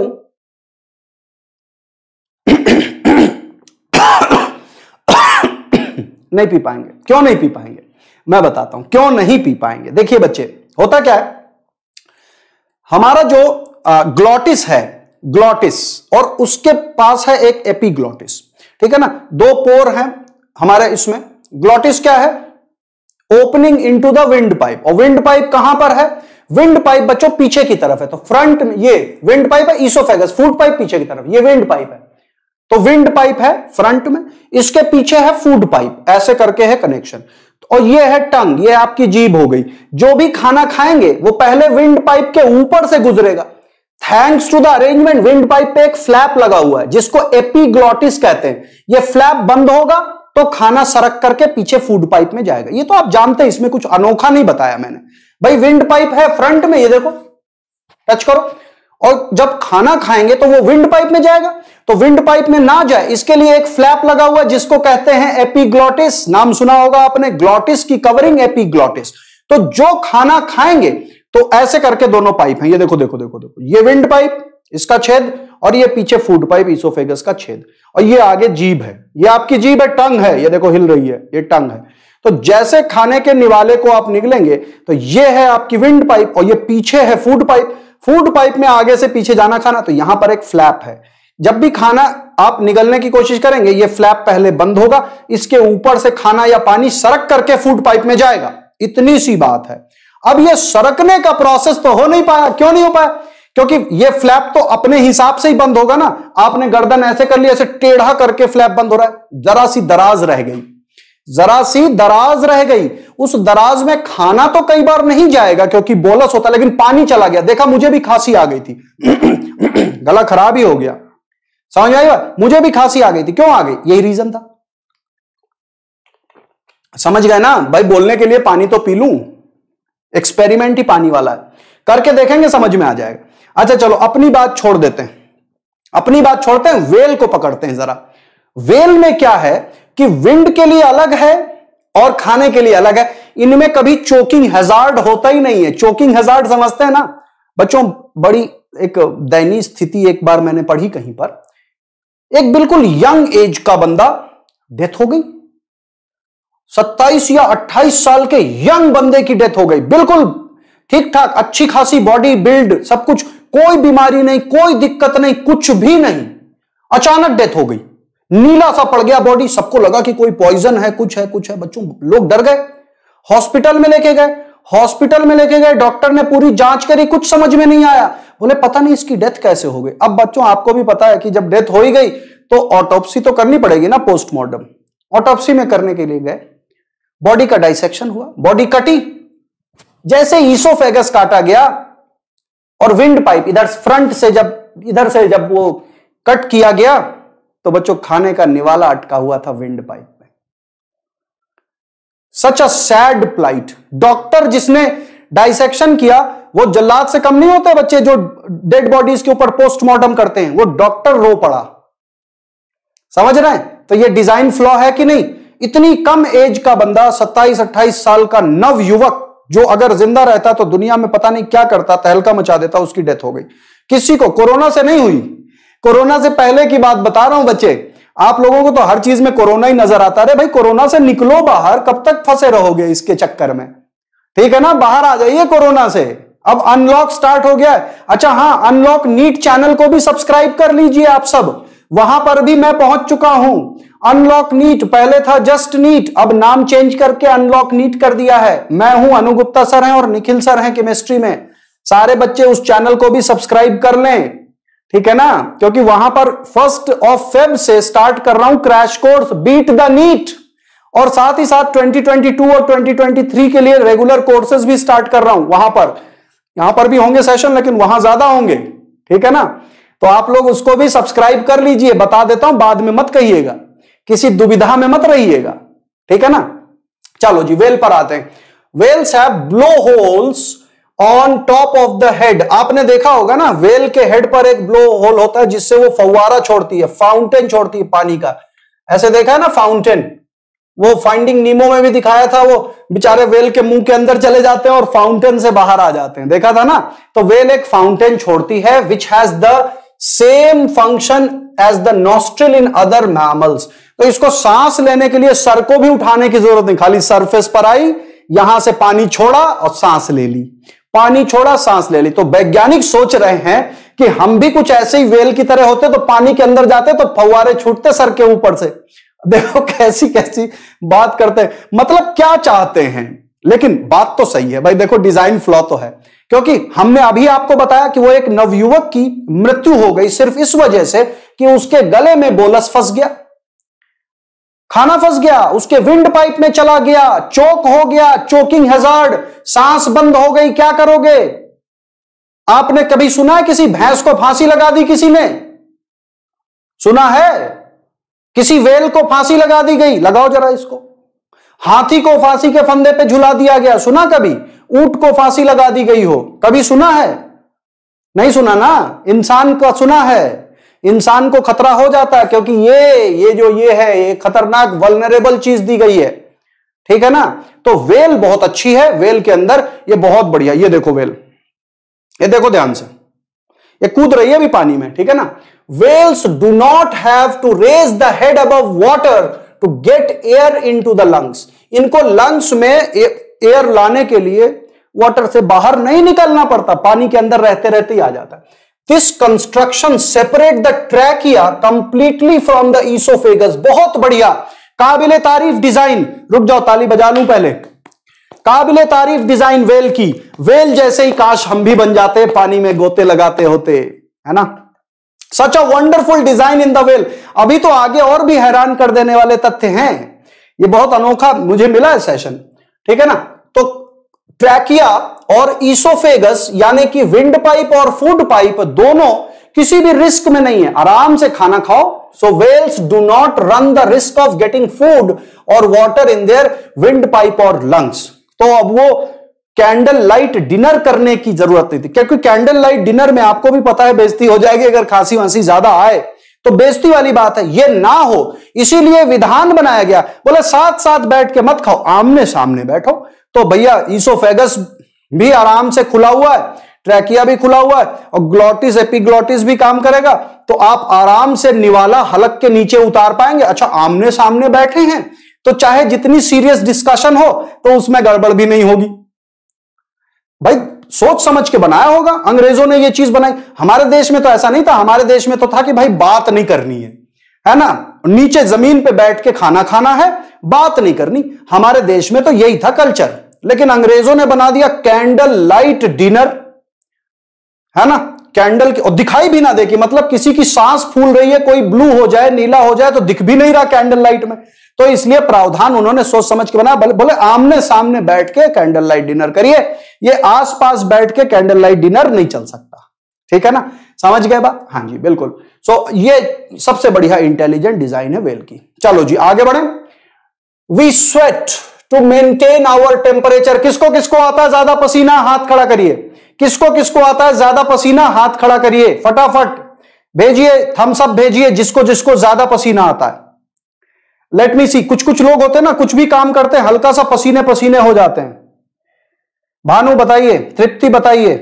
नहीं पी पाएंगे। क्यों नहीं पी पाएंगे, मैं बताता हूं क्यों नहीं पी पाएंगे। देखिए बच्चे, होता क्या है, हमारा जो ग्लॉटिस है, ग्लॉटिस, और उसके पास है एक एपीग्लॉटिस, ठीक है ना। 2 पोर हैं हमारे इसमें। ग्लॉटिस क्या है, opening into the wind pipe, और विंड पाइप कहां पर है, विंड पाइप बच्चों पीछे की तरफ है। तो फ्रंट में ये विंड पाइप है, ईसोफेगस, फूड पाइप पीछे की तरफ, ये विंड पाइप है। तो विंड पाइप है फ्रंट में, इसके पीछे है फूड पाइप, ऐसे करके है कनेक्शन। और ये है टंग, ये आपकी जीभ हो गई। जो भी खाना खाएंगे वो पहले विंड पाइप के ऊपर से गुजरेगा। Thanks to the arrangement, wind pipe पे एक फ्लैप लगा हुआ है जिसको एपीग्लॉटिस कहते हैं। ये फ्लैप बंद होगा तो खाना सरक करके पीछे फूड पाइप में जाएगा। ये तो आप जानते हैं, इसमें कुछ अनोखा नहीं बताया मैंने। भाई विंड पाइप है फ्रंट में, ये देखो, टच करो, और जब खाना खाएंगे तो वो विंड पाइप में जाएगा। तो विंड पाइप में ना जाए इसके लिए एक फ्लैप लगा हुआ है जिसको कहते हैं एपीग्लॉटिस। नाम सुना होगा आपने, ग्लॉटिस की कवरिंग एपीग्लॉटिस। तो जो खाना खाएंगे तो ऐसे करके दोनों पाइप हैं, ये देखो देखो देखो देखो, ये विंड पाइप इसका छेद, और ये पीछे फूड पाइप ईसोफेगस का छेद, और ये आगे जीभ है, ये आपकी जीभ है, टंग है, ये देखो हिल रही है, ये टंग है। तो जैसे खाने के निवाले को आप निगलेंगे तो ये है आपकी विंड पाइप, और ये पीछे है फूड पाइप। फूड पाइप में आगे से पीछे जाना खाना, तो यहां पर एक फ्लैप है। जब भी खाना आप निगलने की कोशिश करेंगे, ये फ्लैप पहले बंद होगा, इसके ऊपर से खाना या पानी सरक करके फूड पाइप में जाएगा। इतनी सी बात है। अब ये सरकने का प्रोसेस तो हो नहीं पाया। क्यों नहीं हो पाया, क्योंकि ये फ्लैप तो अपने हिसाब से ही बंद होगा ना। आपने गर्दन ऐसे कर लिया, ऐसे टेढ़ा करके फ्लैप बंद हो रहा है, जरा सी दराज रह गई, जरा सी दराज रह गई। उस दराज में खाना तो कई बार नहीं जाएगा क्योंकि बोलस होता, लेकिन पानी चला गया। देखा, मुझे भी खांसी आ गई थी, गला खराब ही हो गया, समझ आएगा, मुझे भी खांसी आ गई थी। क्यों आ गई, यही रीजन था। समझ गए ना भाई, बोलने के लिए पानी तो पी लूं, एक्सपेरिमेंट ही पानी वाला है, करके देखेंगे, समझ में आ जाएगा। अच्छा चलो अपनी बात छोड़ देते हैं, अपनी बात छोड़ते हैं, वेल को पकड़ते हैं जरा। वेल में क्या है कि विंड के लिए अलग है और खाने के लिए अलग है। इनमें कभी चोकिंग हैजार्ड होता ही नहीं है। चोकिंग हैजार्ड समझते हैं ना बच्चों, बड़ी एक दयनीय स्थिति एक बार मैंने पढ़ी कहीं पर, एक बिल्कुल यंग एज का बंदा डेथ हो गई, 27 या 28 साल के यंग बंदे की डेथ हो गई, बिल्कुल ठीक ठाक, अच्छी खासी बॉडी बिल्ड, सब कुछ, कोई बीमारी नहीं, कोई दिक्कत नहीं, कुछ भी नहीं, अचानक डेथ हो गई, नीला सा पड़ गया बॉडी, सबको लगा कि कोई पॉइजन है, कुछ है, कुछ है। बच्चों लोग डर गए, हॉस्पिटल में लेके गए, डॉक्टर ने पूरी जांच करी, कुछ समझ में नहीं आया, बोले पता नहीं इसकी डेथ कैसे हो गई। अब बच्चों आपको भी पता है कि जब डेथ हो ही गई तो ऑटोप्सी तो करनी पड़ेगी ना, पोस्टमार्टम। ऑटोप्सी में करने के लिए गए, बॉडी का डाइसेक्शन हुआ, बॉडी कटी, जैसे ईसोफेगस काटा गया और विंड पाइप इधर फ्रंट से जब वो कट किया गया तो बच्चों खाने का निवाला अटका हुआ था विंड पाइप में। Such a sad plight. Doctor जिसने डाइसेक्शन किया वो जल्लाद से कम नहीं होते बच्चे, जो डेड बॉडीज के ऊपर पोस्टमार्टम करते हैं, वो डॉक्टर रो पड़ा। समझ रहे हैं? तो ये डिजाइन फ्लॉ है कि नहीं? इतनी कम एज का बंदा, 27-28 साल का नव युवक, जो अगर जिंदा रहता तो दुनिया में पता नहीं क्या करता, तहलका मचा देता, उसकी डेथ हो गई। किसी को कोरोना से नहीं हुई, कोरोना से पहले की बात बता रहा हूं बच्चे। आप लोगों को तो हर चीज में कोरोना ही नजर आता है। भाई कोरोना से निकलो बाहर, कब तक फंसे रहोगे इसके चक्कर में? ठीक है ना, बाहर आ जाइए कोरोना से। अब अनलॉक स्टार्ट हो गया है। अच्छा हाँ, अनलॉक नीट चैनल को भी सब्सक्राइब कर लीजिए आप सब, वहां पर भी मैं पहुंच चुका हूं। अनलॉक नीट, पहले था जस्ट नीट, अब नाम चेंज करके अनलॉक नीट कर दिया है। मैं हूं, अनु गुप्ता सर हैं और निखिल सर हैं केमिस्ट्री में। सारे बच्चे उस चैनल को भी सब्सक्राइब कर लें, ठीक है ना, क्योंकि वहां पर 1 Feb से स्टार्ट कर रहा हूं crash course beat the NEET, और साथ ही साथ 2022 और 2023 के लिए रेगुलर कोर्सेज भी स्टार्ट कर रहा हूं। यहां पर भी होंगे सेशन, लेकिन वहां ज्यादा होंगे, ठीक है ना। तो आप लोग उसको भी सब्सक्राइब कर लीजिए, बता देता हूं, बाद में मत कहिएगा, किसी दुविधा में मत रहिएगा, ठीक है ना। चलो जी, वेल पर आते हैं। Whales have blow holes on top of the head. आपने देखा होगा ना, वेल के हेड पर एक ब्लो होल होता है जिससे वो फव्वारा छोड़ती है, फाउंटेन छोड़ती है पानी का। ऐसे देखा है ना फाउंटेन, वो फाइंडिंग नीमो में भी दिखाया था, वो बेचारे वेल के मुंह के अंदर चले जाते हैं और फाउंटेन से बाहर आ जाते हैं, देखा था ना। तो वेल एक फाउंटेन छोड़ती है, which has the same function as the nostril in other mammals. तो इसको सांस लेने के लिए सर को भी उठाने की जरूरत नहीं, खाली सरफेस पर आई, यहां से पानी छोड़ा और सांस ले ली, पानी छोड़ा सांस ले ली। तो वैज्ञानिक सोच रहे हैं कि हम भी कुछ ऐसे ही वेल की तरह होते, तो पानी के अंदर जाते तो फव्वारे छूटते सर के ऊपर से। देखो कैसी कैसी बात करते हैं, मतलब क्या चाहते हैं। लेकिन बात तो सही है भाई, देखो डिजाइन फ्लॉ तो है, क्योंकि हमने अभी आपको बताया कि वो एक नवयुवक की मृत्यु हो गई सिर्फ इस वजह से कि उसके गले में बोलस फंस गया, खाना फंस गया, उसके विंड पाइप में चला गया, चोक हो गया, चोकिंग हैजार्ड, सांस बंद हो गई। क्या करोगे? आपने कभी सुना है किसी भैंस को फांसी लगा दी किसी ने? सुना है? किसी वेल को फांसी लगा दी गई? लगाओ जरा इसको। हाथी को फांसी के फंदे पे झुला दिया गया, सुना कभी? ऊंट को फांसी लगा दी गई हो, कभी सुना है? नहीं सुना ना। इंसान का सुना है, इंसान को खतरा हो जाता है, क्योंकि ये है, ये खतरनाक वल्नरेबल चीज दी गई है, ठीक है ना। तो वेल बहुत अच्छी है, वेल के अंदर ये बहुत बढ़िया। ये देखो वेल, ये देखो ध्यान से, ये कूद रही है अभी पानी में, ठीक है ना। Whales do not have to raise the head above water to get air into the lungs. इनको लंग्स में एयर लाने के लिए वाटर से बाहर नहीं निकलना पड़ता, पानी के अंदर रहते रहते ही आ जाता है। This construction separate the trachea completely from the esophagus। बहुत बढ़िया, काबिले तारीफ डिजाइन। रुक जाओ, ताली बजा लूं पहले। काबिले तारीफ डिजाइन वेल की। वेल जैसे ही काश हम भी बन जाते, पानी में गोते लगाते होते, है ना। Such a wonderful design in the whale. अभी तो आगे और भी हैरान कर देने वाले तथ्य हैं, ये बहुत अनोखा मुझे मिला है सेशन, ठीक है ना। तो ट्रैकिया और ईसोफेगस यानी कि विंड पाइप और फूड पाइप दोनों किसी भी रिस्क में नहीं है, आराम से खाना खाओ। So whales do not run the risk of getting food और water in their wind pipe और लंग्स। तो अब वो कैंडल लाइट डिनर करने की जरूरत नहीं थी, क्योंकि कैंडल लाइट डिनर में आपको भी पता है बेइज्जती हो जाएगी, अगर खांसी वांसी ज्यादा आए तो बेइज्जती वाली बात है, ये ना हो, इसीलिए विधान बनाया गया। बोले साथ साथ बैठ के मत खाओ, आमने सामने बैठो, तो भैया ईसोफेगस भी आराम से खुला हुआ है, ट्रैकिया भी खुला हुआ है और ग्लॉटिस एपिग्लॉटिस भी काम करेगा, तो आप आराम से निवाला हलक के नीचे उतार पाएंगे। अच्छा, आमने सामने बैठे हैं तो चाहे जितनी सीरियस डिस्कशन हो तो उसमें गड़बड़ भी नहीं होगी। भाई सोच समझ के बनाया होगा, अंग्रेजों ने ये चीज बनाई। हमारे देश में तो ऐसा नहीं था, हमारे देश में तो था कि भाई बात नहीं करनी है ना, नीचे जमीन पे बैठ के खाना खाना है, बात नहीं करनी। हमारे देश में तो यही था कल्चर, लेकिन अंग्रेजों ने बना दिया कैंडल लाइट डिनर, है ना, कैंडल की, और दिखाई भी ना दे कि मतलब किसी की सांस फूल रही है, कोई ब्लू हो जाए नीला हो जाए तो दिख भी नहीं रहा कैंडल लाइट में। तो इसलिए प्रावधान उन्होंने सोच समझ के बनाया, बोले आमने सामने बैठ के कैंडल लाइट डिनर करिए, ये आसपास बैठ के कैंडल लाइट डिनर नहीं चल सकता। ठीक है ना, समझ गए बात? हाँ जी बिल्कुल। सो ये सबसे बढ़िया इंटेलिजेंट डिजाइन है वेल की। चलो जी आगे बढ़े। We sweat to maintain our temperature. किसको किसको आता है ज्यादा पसीना, हाथ खड़ा करिए। किसको किसको आता है ज्यादा पसीना, हाथ खड़ा करिए, फटाफट भेजिए, थम्स अप भेजिए जिसको जिसको ज्यादा पसीना आता है। Let me see. कुछ कुछ लोग होते हैं ना, कुछ भी काम करते हैं हल्का सा पसीने पसीने हो जाते हैं। भानु बताइए, तृप्ति बताइए,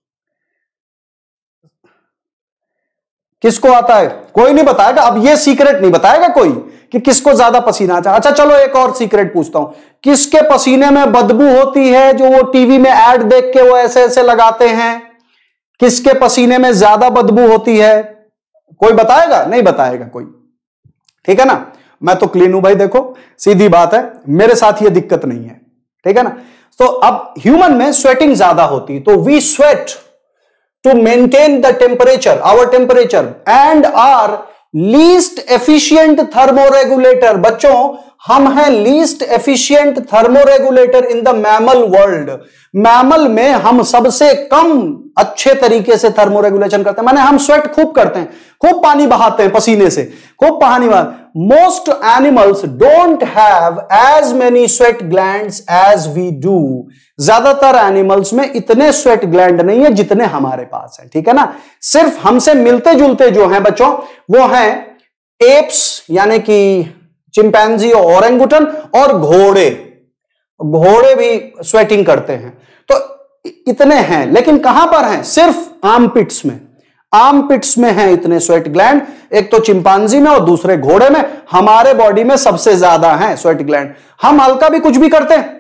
किसको आता है? कोई नहीं बताएगा। अब ये सीक्रेट नहीं बताएगा कोई कि किसको ज्यादा पसीना आता है। अच्छा चलो एक और सीक्रेट पूछता हूं, किसके पसीने में बदबू होती है जो वो टीवी में ऐड देख के वो ऐसे ऐसे लगाते हैं? किसके पसीने में ज्यादा बदबू होती है? कोई बताएगा? नहीं बताएगा कोई। ठीक है ना, मैं तो क्लीन हूं भाई, देखो सीधी बात है, मेरे साथ ये दिक्कत नहीं है। ठीक है ना। तो अब ह्यूमन में स्वेटिंग ज्यादा होती है, तो we sweat to maintain the temperature, our temperature, and are least efficient thermoregulator. बच्चों हम हैं least efficient thermoregulator in the mammal world. Mammal में हम सबसे कम अच्छे तरीके से थर्मोरेगुलेशन करते हैं, माने हम स्वेट खूब करते हैं, खूब पानी बहाते हैं पसीने से, खूब पानी बहाते। Most animals don't have as many sweat glands as we do. ज्यादातर एनिमल्स में इतने स्वेट ग्लैंड नहीं है जितने हमारे पास है। ठीक है ना। सिर्फ हमसे मिलते जुलते जो हैं बच्चों वो हैं एप्स यानी कि चिंपैंजी और ओरेंगुटन, और घोड़े। घोड़े भी स्वेटिंग करते हैं। तो इतने हैं, लेकिन कहां पर हैं? सिर्फ आर्मपिट्स में। आर्मपिट्स में हैं इतने स्वेट ग्लैंड, एक तो चिंपांजी में और दूसरे घोड़े में। हमारे बॉडी में सबसे ज्यादा हैं स्वेट ग्लैंड। हम हल्का भी कुछ भी करते हैं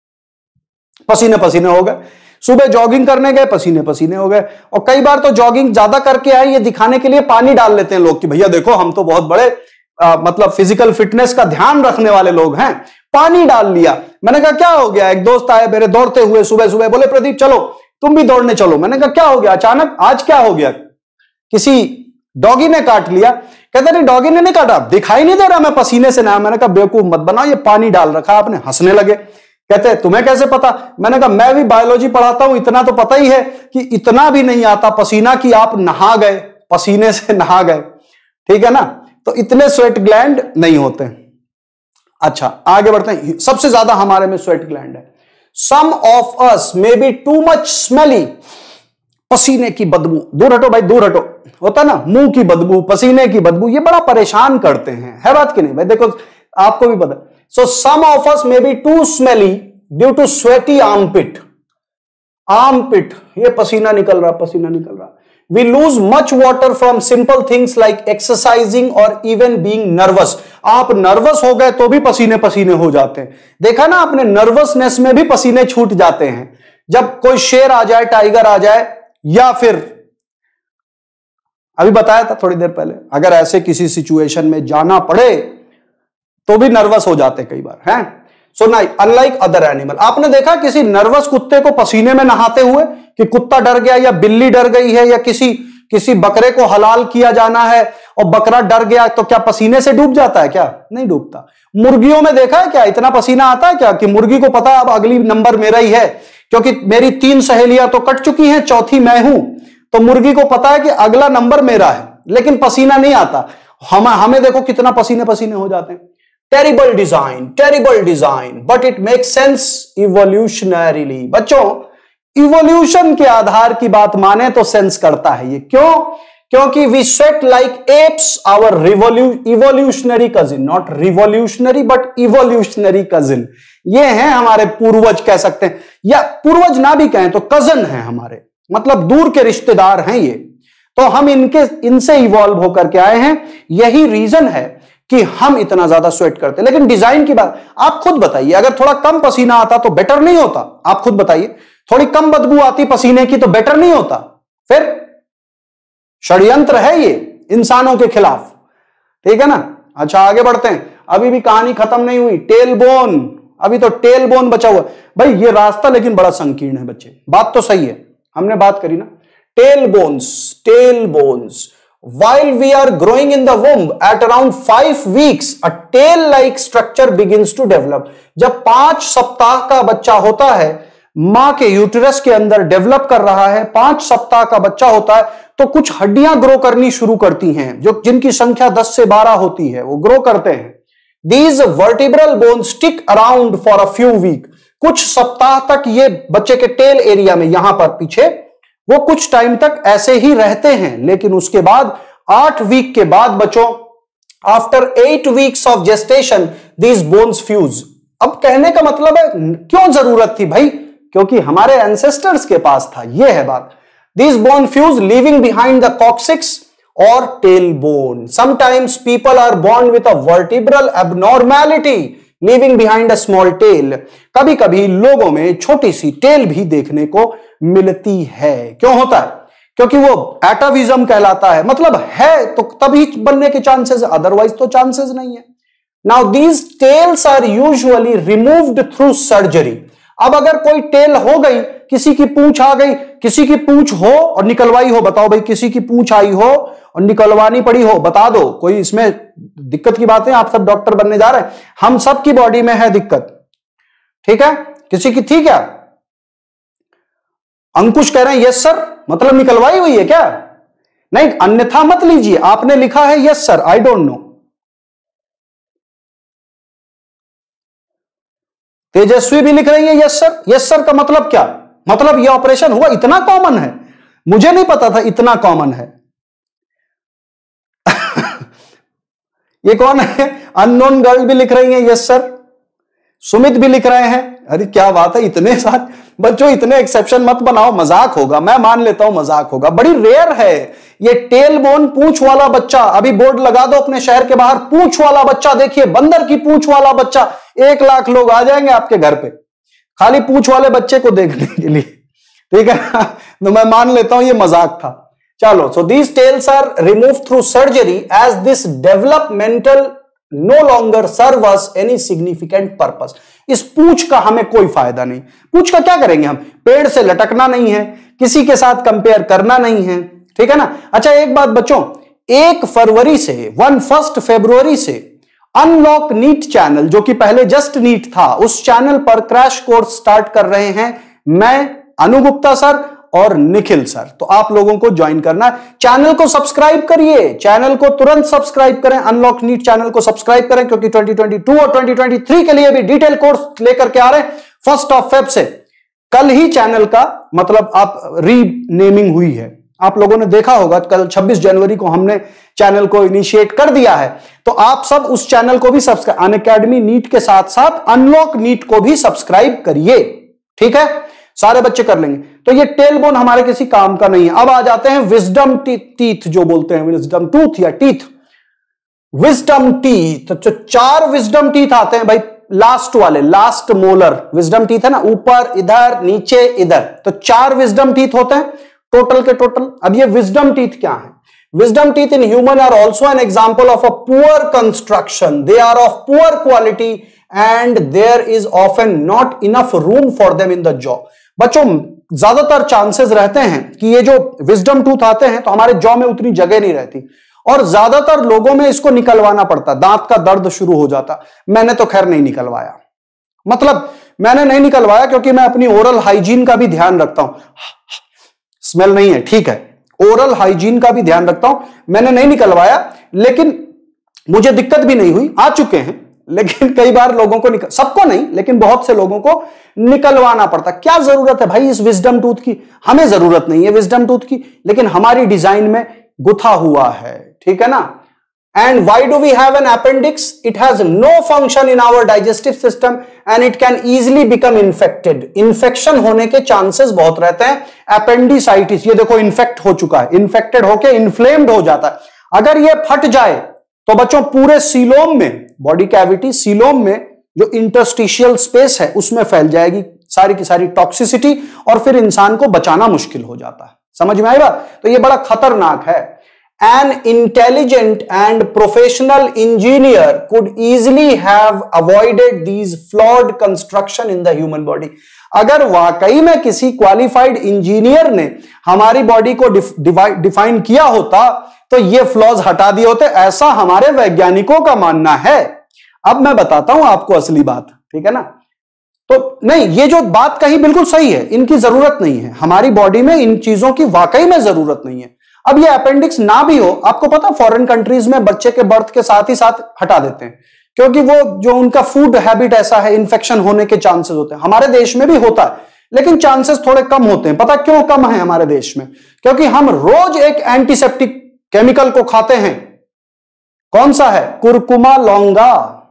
पसीने पसीने हो गए। सुबह जॉगिंग करने गए, पसीने पसीने हो गए। और कई बार तो जॉगिंग ज्यादा करके आए ये दिखाने के लिए पानी डाल लेते हैं लोग कि भैया देखो हम तो बहुत बड़े मतलब फिजिकल फिटनेस का ध्यान रखने वाले लोग हैं, पानी डाल लिया। मैंने कहा क्या हो गया? एक दोस्त आए मेरे दौड़ते हुए सुबह सुबह, बोले प्रदीप चलो तुम भी दौड़ने चलो। मैंने कहा क्या हो गया अचानक, आज क्या हो गया? किसी डॉगी ने काट लिया। कहते नहीं डॉगी ने नहीं काटा, दिखाई नहीं दे रहा मैं पसीने से ना। मैंने कहा बेवकूफ मत बनाओ, ये पानी डाल रखा आपने। हंसने लगे, कहते तुम्हें कैसे पता? मैंने कहा मैं भी बायोलॉजी पढ़ाता हूं, इतना तो पता ही है कि इतना भी नहीं आता पसीना कि आप नहा गए, पसीने से नहा गए। ठीक है ना। तो इतने स्वेट ग्लैंड नहीं होते। अच्छा आगे बढ़ते हैं। सबसे ज्यादा हमारे में स्वेट ग्लैंड है। Some of us may be too much smelly. पसीने की बदबू, दूर हटो भाई दूर हटो, होता ना मुंह की बदबू, पसीने की बदबू, ये बड़ा परेशान करते हैं, है बात कि नहीं भाई? देखो आपको भी पता। So some of us may be too smelly due to sweaty armpit. Armpit, ये पसीना निकल रहा, पसीना निकल रहा। We lose much water from simple things like exercising or even being nervous. आप नर्वस हो गए तो भी पसीने पसीने हो जाते हैं। देखा ना आपने, नर्वसनेस में भी पसीने छूट जाते हैं। जब कोई शेर आ जाए, टाइगर आ जाए, या फिर अभी बताया था थोड़ी देर पहले, अगर ऐसे किसी सिचुएशन में जाना पड़े तो भी नर्वस हो जाते कई बार, हैं? सो नहीं, अनलाइक अदर एनिमल। आपने देखा किसी नर्वस कुत्ते को पसीने में नहाते हुए कि कुत्ता डर गया या बिल्ली डर गई है, या किसी बकरे को हलाल किया जाना है और बकरा डर गया तो क्या पसीने से डूब जाता है? क्या नहीं डूबता। मुर्गियों में देखा है क्या इतना पसीना आता है क्या कि मुर्गी को पता है अब अगली नंबर मेरा ही है, क्योंकि मेरी 3 सहेलियां तो कट चुकी हैं, चौथी मैं हूं। तो मुर्गी को पता है कि अगला नंबर मेरा है, लेकिन पसीना नहीं आता। हमें देखो कितना पसीने पसीने हो जाते हैं। Terrible design, but it makes sense evolutionarily. बच्चों इवोल्यूशन के आधार की बात माने तो सेंस करता है ये। क्यों? क्योंकि we sweat like apes, our evolutionary cousin, not revolutionary but evolutionary cousin. ये हैं हमारे पूर्वज कह सकते हैं, या पूर्वज ना भी कहें तो कजन हैं हमारे, मतलब दूर के रिश्तेदार हैं ये। तो हम इनसे इवॉल्व होकर के आए हैं, यही रीजन है कि हम इतना ज्यादा स्वेट करते हैं। लेकिन डिजाइन की बात आप खुद बताइए, अगर थोड़ा कम पसीना आता तो बेटर नहीं होता? आप खुद बताइए, थोड़ी कम बदबू आती पसीने की तो बेटर नहीं होता? फिर षड्यंत्र है ये इंसानों के खिलाफ, ठीक है ना। अच्छा आगे बढ़ते हैं, अभी भी कहानी खत्म नहीं हुई। टेल बोन, अभी तो टेल बोन बचा हुआ भाई। ये रास्ता लेकिन बड़ा संकीर्ण है बच्चे, बात तो सही है, हमने बात करी ना। Tail bones while we are growing in the womb at around 5 weeks a tail like structure begins to develop। जब 5 सप्ताह का बच्चा होता है, मां के यूटेरस के अंदर डेवलप कर रहा है, 5 सप्ताह का बच्चा होता है, तो कुछ हड्डियां ग्रो करनी शुरू करती हैं, जो जिनकी संख्या 10 से 12 होती है, वो ग्रो करते हैं। These vertebral bones stick around for a few weeks। कुछ सप्ताह तक ये बच्चे के टेल एरिया में, यहां पर पीछे, वो कुछ टाइम तक ऐसे ही रहते हैं। लेकिन उसके बाद 8 वीक के बाद बच्चों, after 8 weeks of gestation these bones fuse. अब कहने का मतलब है क्यों जरूरत थी भाई? क्योंकि हमारे एंसेस्टर्स के पास था, यह है बात। These bone fuse leaving behind the coccyx और tail bone. Sometimes people are born with a vertebral abnormality leaving behind a small tail. कभी कभी लोगों में छोटी सी टेल भी देखने को मिलती है। क्यों होता है? क्योंकि वो एटाविज्म कहलाता है, मतलब है तो तभी बनने के चांसेस है, अदरवाइज तो चांसेस नहीं है। Now these tails are usually removed through surgery. अब अगर कोई टेल हो गई, किसी की पूंछ आ गई, किसी की पूंछ हो और निकलवाई हो, बताओ भाई, किसी की पूंछ आई हो और निकलवानी पड़ी हो, बता दो। कोई इसमें दिक्कत की बात है? आप सब डॉक्टर बनने जा रहे हैं, हम सब की बॉडी में है दिक्कत, ठीक है? किसी की थी क्या? अंकुश कह रहे हैं यस सर, मतलब निकलवाई हुई है क्या? नहीं, अन्यथा मत लीजिए, आपने लिखा है yes sir, I don't know. Tejaswi भी लिख रही है यस सर। यस सर का मतलब क्या? मतलब यह ऑपरेशन हुआ, इतना कॉमन है, मुझे नहीं पता था इतना कॉमन है। ये कौन है? अननोन गर्ल भी लिख रही है यस सर। सुमित भी लिख रहे हैं। अरे क्या बात है, इतने साथ बच्चों, इतने एक्सेप्शन मत बनाओ, मजाक होगा, मैं मान लेता हूं मजाक होगा। बड़ी रेयर है ये टेल बोन पूंछ वाला बच्चा। अभी बोर्ड लगा दो अपने शहर के बाहर, पूंछ वाला बच्चा देखिए, बंदर की पूंछ वाला बच्चा। 1 लाख लोग आ जाएंगे आपके घर पे खाली पूंछ वाले बच्चे को देखने के लिए, ठीक है? तो मैं मान लेता हूं ये मजाक था। चलो, so these tails are remove through surgery as this developmental no longer serve us any significant purpose. इस पूंछ का हमें कोई फायदा नहीं। पूंछ का क्या करेंगे हम? पेड़ से लटकना नहीं है, किसी के साथ कंपेयर करना नहीं है, ठीक है ना? अच्छा एक बात बच्चों, 1 फरवरी से 1 फरवरी से अनलॉक नीट चैनल, जो कि पहले जस्ट नीट था, उस चैनल पर क्रैश कोर्स स्टार्ट कर रहे हैं मैं, अनु गुप्ता सर और निखिल सर। तो आप लोगों को ज्वाइन करना है। चैनल को सब्सक्राइब करिए, चैनल को तुरंत सब्सक्राइब करें, अनलॉक नीट चैनल को सब्सक्राइब करें, क्योंकि 2022 और 2023 के लिए भी डिटेल कोर्स लेकर के आ रहे हैं 1 फेब से। कल ही चैनल का मतलब आप रीनेमिंग हुई है, आप लोगों ने देखा होगा, कल 26 जनवरी को हमने चैनल को इनिशिएट कर दिया है। तो आप सब उस चैनल को भी सब्सक्राइब, अनअकैडमी नीट के साथ साथ अनलॉक नीट को भी सब्सक्राइब करिए, ठीक है? सारे बच्चे कर लेंगे। तो ये टेल बोन हमारे किसी काम का नहीं है। अब आ जाते हैं विजडम टीथ, जो बोलते हैं विजडम टूथ या टीथ, विजडम टीथ। तो 4 विजडम टीथ आते हैं भाई, लास्ट वाले, लास्ट मोलर विजडम टीथ है ना, ऊपर, इधर, नीचे, इधर। तो 4 विजडम टीथ होते हैं टोटल के टोटल। अब ये विजडम टीथ क्या है? Wisdom teeth in human are also an example of a poor construction. They are of poor quality and there is often not enough room for them in the jaw. बच्चों ज्यादातर chances रहते हैं कि ये जो wisdom tooth आते हैं तो हमारे जॉ में उतनी जगह नहीं रहती, और ज्यादातर लोगों में इसको निकलवाना पड़ता, दांत का दर्द शुरू हो जाता। मैंने तो खैर नहीं निकलवाया, मतलब मैंने नहीं निकलवाया क्योंकि मैं अपनी ओरल हाइजीन का भी ध्यान रखता हूं। स्मेल नहीं है, ठीक है, ओरल हाइजीन का भी ध्यान रखता हूं, मैंने नहीं निकलवाया, लेकिन मुझे दिक्कत भी नहीं हुई। आ चुके हैं, लेकिन कई बार लोगों को सबको नहीं, लेकिन बहुत से लोगों को निकलवाना पड़ता। क्या जरूरत है भाई इस विजडम टूथ की? हमें जरूरत नहीं है विजडम टूथ की, लेकिन हमारी डिजाइन में गुथा हुआ है, ठीक है ना। And why do we have an appendix? It has no function in our digestive system and it can easily become infected. Infection होने के चांसेस बहुत रहते हैं। अपेंडिसाइटिस, ये देखो इन्फेक्ट हो चुका है, इन्फेक्टेड होके इन्फ्लेम्ड हो जाता है। अगर ये फट जाए तो बच्चों पूरे सीलोम में, बॉडी कैविटी सीलोम में जो इंटरस्टिशियल स्पेस है उसमें फैल जाएगी सारी की सारी टॉक्सिसिटी और फिर इंसान को बचाना मुश्किल हो जाता है। समझ में आएगा? तो ये बड़ा खतरनाक है। An intelligent and professional engineer could easily have avoided these flawed construction in the human body. अगर वाकई में किसी क्वालिफाइड इंजीनियर ने हमारी बॉडी को डिफाइन किया होता तो ये फ्लॉज हटा दिए होते, ऐसा हमारे वैज्ञानिकों का मानना है। अब मैं बताता हूं आपको असली बात, ठीक है ना। तो नहीं, ये जो बात कही बिल्कुल सही है, इनकी जरूरत नहीं है हमारी बॉडी में, इन चीजों की वाकई में जरूरत नहीं है। अब ये अपेंडिक्स ना भी हो, आपको पता फॉरेन कंट्रीज में बच्चे के बर्थ के साथ ही साथ हटा देते हैं, क्योंकि वो जो उनका फूड हैबिट ऐसा है, इन्फेक्शन होने के चांसेस होते हैं। हमारे देश में भी होता है लेकिन चांसेस थोड़े कम होते हैं। पता क्यों कम है हमारे देश में? क्योंकि हम रोज एक एंटीसेप्टिक केमिकल को खाते हैं। कौन सा है? कुरकुमा लौंगा।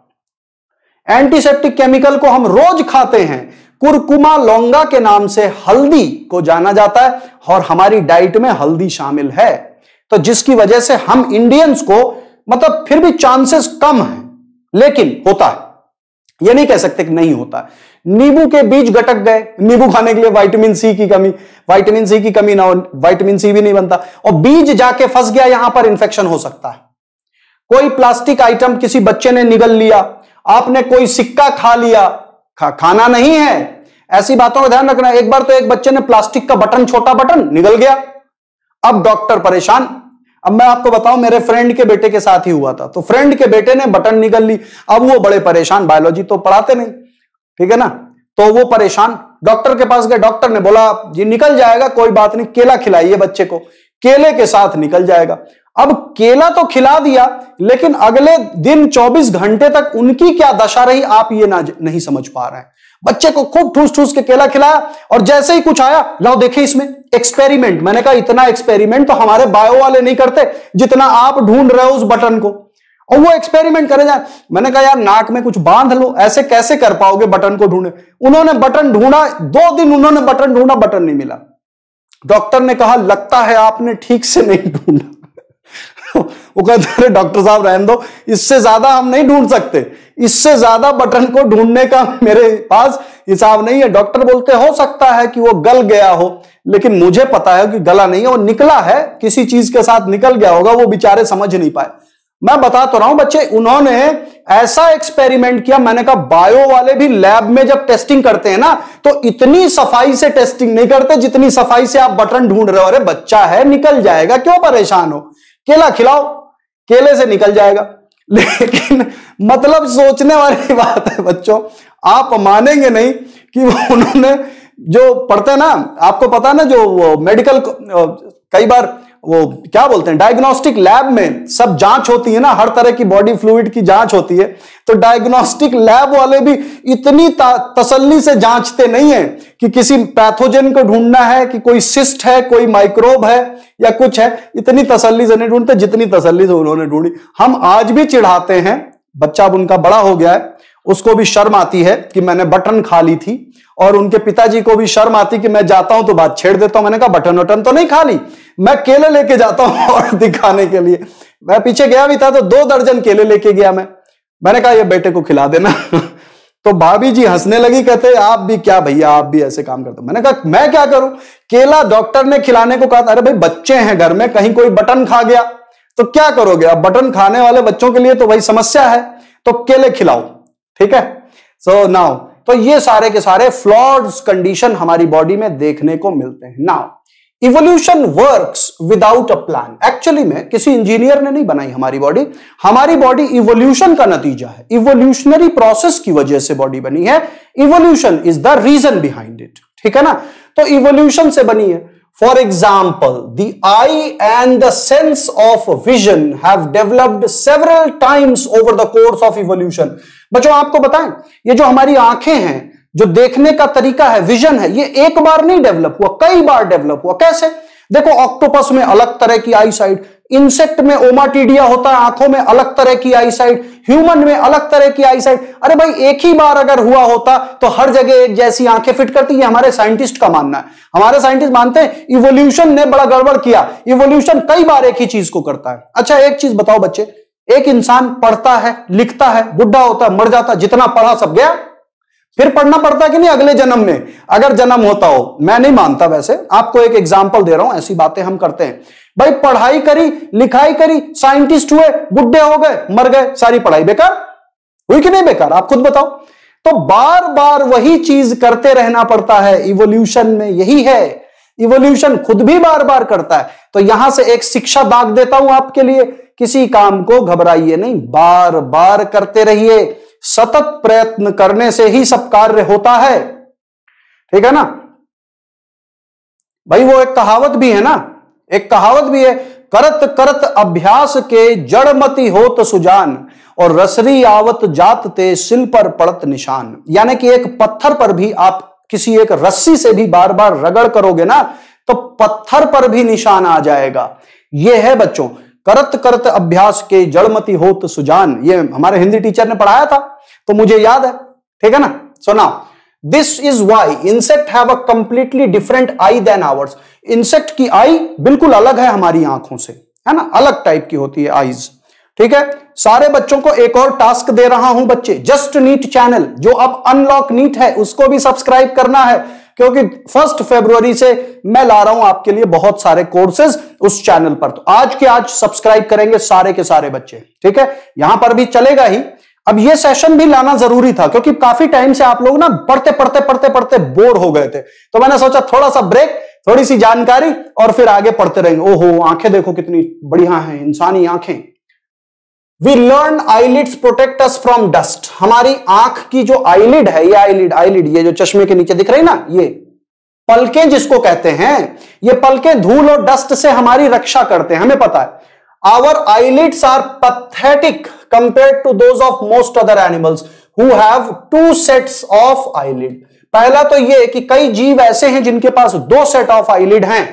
एंटीसेप्टिक केमिकल को हम रोज खाते हैं। कुरकुमा लौंगा के नाम से हल्दी को जाना जाता है और हमारी डाइट में हल्दी शामिल है, तो जिसकी वजह से हम इंडियंस को मतलब फिर भी चांसेस कम हैं, लेकिन होता है। ये नहीं कह सकते कि नहीं होता। नींबू के बीज गटक गए, नींबू खाने के लिए विटामिन सी की कमी, विटामिन सी की कमी ना हो, विटामिन सी भी नहीं बनता और बीज जाके फंस गया, यहां पर इंफेक्शन हो सकता है। कोई प्लास्टिक आइटम किसी बच्चे ने निगल लिया, आपने कोई सिक्का खा लिया, खाना नहीं है, ऐसी बातों का ध्यान रखना। एक बार तो एक बच्चे ने प्लास्टिक का बटन, छोटा बटन निगल गया, अब डॉक्टर परेशान। अब मैं आपको बताऊं, मेरे फ्रेंड के बेटे के साथ ही हुआ था। तो फ्रेंड के बेटे ने बटन निगल ली, अब वो बड़े परेशान, बायोलॉजी तो पढ़ाते नहीं, ठीक है ना, तो वो परेशान, डॉक्टर के पास गए। डॉक्टर ने बोला ये निकल जाएगा, कोई बात नहीं, केला खिलाइए बच्चे को, केले के साथ निकल जाएगा। अब केला तो खिला दिया, लेकिन अगले दिन 24 घंटे तक उनकी क्या दशा रही आप ये नहीं समझ पा रहे हैं। बच्चे को खूब ठूस ठूस के केला खिलाया और जैसे ही कुछ आया, लाओ देखिए इसमें एक्सपेरिमेंट। मैंने कहा इतना एक्सपेरिमेंट तो हमारे बायो वाले नहीं करते जितना आप ढूंढ रहे हो उस बटन को, और वो एक्सपेरिमेंट करे जाए। मैंने कहा यार नाक में कुछ बांध लो, ऐसे कैसे कर पाओगे बटन को ढूंढे। उन्होंने बटन ढूंढा, 2 दिन उन्होंने बटन ढूंढा, बटन नहीं मिला। डॉक्टर ने कहा लगता है आपने ठीक से नहीं ढूंढा। वो कहते अरे डॉक्टर साहब रहने दो, इससे ज्यादा हम नहीं ढूंढ सकते, इससे ज्यादा बटन को ढूंढने का मेरे पास हिसाब नहीं है। डॉक्टर बोलते हो सकता है कि वो गल गया हो, लेकिन मुझे पता है कि गला नहीं है, वो निकला है, किसी चीज के साथ निकल गया होगा, वो बेचारे समझ नहीं पाए। मैं बता तो रहा हूं बच्चे, उन्होंने ऐसा एक्सपेरिमेंट किया। मैंने कहा बायो वाले भी लैब में जब टेस्टिंग करते हैं ना, तो इतनी सफाई से टेस्टिंग नहीं करते जितनी सफाई से आप बटन ढूंढ रहे हो। अरे बच्चा है, निकल जाएगा, क्यों परेशान हो, केला खिलाओ, केले से निकल जाएगा। लेकिन मतलब सोचने वाली बात है बच्चों, आप मानेंगे नहीं कि उन्होंने जो पढ़ते हैं ना, आपको पता है ना, जो मेडिकल कई बार वो क्या बोलते हैं, डायग्नोस्टिक लैब में सब जांच होती है ना, हर तरह की बॉडी फ्लूइड की जांच होती है, तो डायग्नोस्टिक लैब वाले भी इतनी तसल्ली से जांचते नहीं है कि किसी पैथोजन को ढूंढना है कि कोई सिस्ट है, कोई माइक्रोब है या कुछ है, इतनी तसल्ली से नहीं ढूंढते जितनी तसल्ली से उन्होंने ढूंढी। हम आज भी चिढ़ाते हैं, बच्चा अब उनका बड़ा हो गया है, उसको भी शर्म आती है कि मैंने बटन खा ली थी, और उनके पिताजी को भी शर्म आती कि मैं जाता हूं तो बात छेड़ देता हूं। मैंने कहा बटन वटन तो नहीं खा ली, मैं केले लेके जाता हूं और दिखाने के लिए। मैं पीछे गया भी था तो 2 दर्जन केले लेके गया मैंने कहा ये बेटे को खिला देना। तो भाभी जी हंसने लगी, कहते आप भी क्या भैया, आप भी ऐसे काम करते हो। मैंने कहा मैं क्या करूं, केला डॉक्टर ने खिलाने को कहा। अरे भाई बच्चे हैं घर में, कहीं कोई बटन खा गया तो क्या करोगे। अब बटन खाने वाले बच्चों के लिए तो भाई समस्या है, तो केले खिलाओ, ठीक है। सो नाउ तो ये सारे के सारे फ्लॉड कंडीशन हमारी बॉडी में देखने को मिलते हैं। Now evolution works without a plan. Actually में किसी इंजीनियर ने नहीं बनाई हमारी बॉडी इवोल्यूशन का नतीजा है, इवोल्यूशनरी प्रोसेस की वजह से बॉडी बनी है। Evolution is the reason behind it, ठीक है ना। तो इवोल्यूशन से बनी है। For example, the eye and the sense of vision have developed several times over the course of evolution. बच्चों आपको बताएं, ये जो हमारी आंखें हैं, जो देखने का तरीका है, विजन है, ये एक बार नहीं डेवलप हुआ, कई बार डेवलप हुआ। कैसे? देखो ऑक्टोपस में अलग तरह की आई साइट, इंसेक्ट में ओमाटिडिया होता है आंखों में अलग तरह की आई साइट, ह्यूमन में अलग तरह की आई साइट। अरे भाई एक ही बार अगर हुआ होता तो हर जगह एक जैसी आंखें फिट करती, ये हमारे साइंटिस्ट का मानना है। हमारे साइंटिस्ट मानते हैं इवोल्यूशन ने बड़ा गड़बड़ किया, इवोल्यूशन कई बार एक ही चीज को करता है। अच्छा एक चीज बताओ बच्चे, एक इंसान पढ़ता है, लिखता है, बुढ़ा होता है, मर जाता है, जितना पढ़ा सब गया, फिर पढ़ना पड़ता है कि नहीं अगले जन्म में, अगर जन्म होता हो। मैं नहीं मानता, वैसे आपको एक एग्जांपल दे रहा हूं, ऐसी बातें हम करते हैं। भाई पढ़ाई करी, लिखाई करी, साइंटिस्ट हुए, बुढ़े हो गए, मर गए, सारी पढ़ाई बेकार हुई कि नहीं बेकार? आप खुद बताओ। तो बार बार वही चीज करते रहना पड़ता है, इवोल्यूशन में यही है, इवोल्यूशन खुद भी बार बार करता है। तो यहां से एक शिक्षा दाग देता हूं आपके लिए, किसी काम को घबराइए नहीं, बार बार करते रहिए, सतत प्रयत्न करने से ही सब कार्य होता है, ठीक है ना भाई? वो एक कहावत भी है ना, एक कहावत भी है, करत करत अभ्यास के जड़मति होत सुजान, और रसरी आवत जात ते सिल पर पड़त निशान। यानी कि एक पत्थर पर भी आप किसी एक रस्सी से भी बार बार रगड़ करोगे ना तो पत्थर पर भी निशान आ जाएगा। यह है बच्चों, करत करत अभ्यास के जड़मति होत सुजान। ये हमारे हिंदी टीचर ने पढ़ाया था तो मुझे याद है, ठीक है ना? So now this is why insect have a completely different eye than ours. Insect की आई बिल्कुल अलग है हमारी आंखों से, है ना, अलग टाइप की होती है आईज, ठीक है। सारे बच्चों को एक और टास्क दे रहा हूं बच्चे, जस्ट नीट चैनल जो अब अनलॉक नीट है उसको भी सब्सक्राइब करना है, क्योंकि 1 फरवरी से मैं ला रहा हूं आपके लिए बहुत सारे कोर्सेज उस चैनल पर। तो आज के आज सब्सक्राइब करेंगे सारे के सारे बच्चे, ठीक है। यहां पर भी चलेगा ही। अब ये सेशन भी लाना जरूरी था क्योंकि काफी टाइम से आप लोग ना पढ़ते पढ़ते पढ़ते पढ़ते बोर हो गए थे, तो मैंने सोचा थोड़ा सा ब्रेक, थोड़ी सी जानकारी और फिर आगे पढ़ते रहेंगे। ओहो आंखें देखो कितनी बढ़िया हैं, इंसानी आंखें। We learn eyelids protect us from dust. हमारी आंख की जो आईलिड है, ये आईलिड ये जो चश्मे के नीचे दिख रही ना, ये पलकें जिसको कहते हैं, ये पलकें धूल और डस्ट से हमारी रक्षा करते हैं, हमें पता है। Our eyelids are pathetic compared to those of most other animals who have 2 sets of eyelid. पहला तो ये कि कई जीव ऐसे हैं जिनके पास 2 सेट ऑफ आईलिड हैं,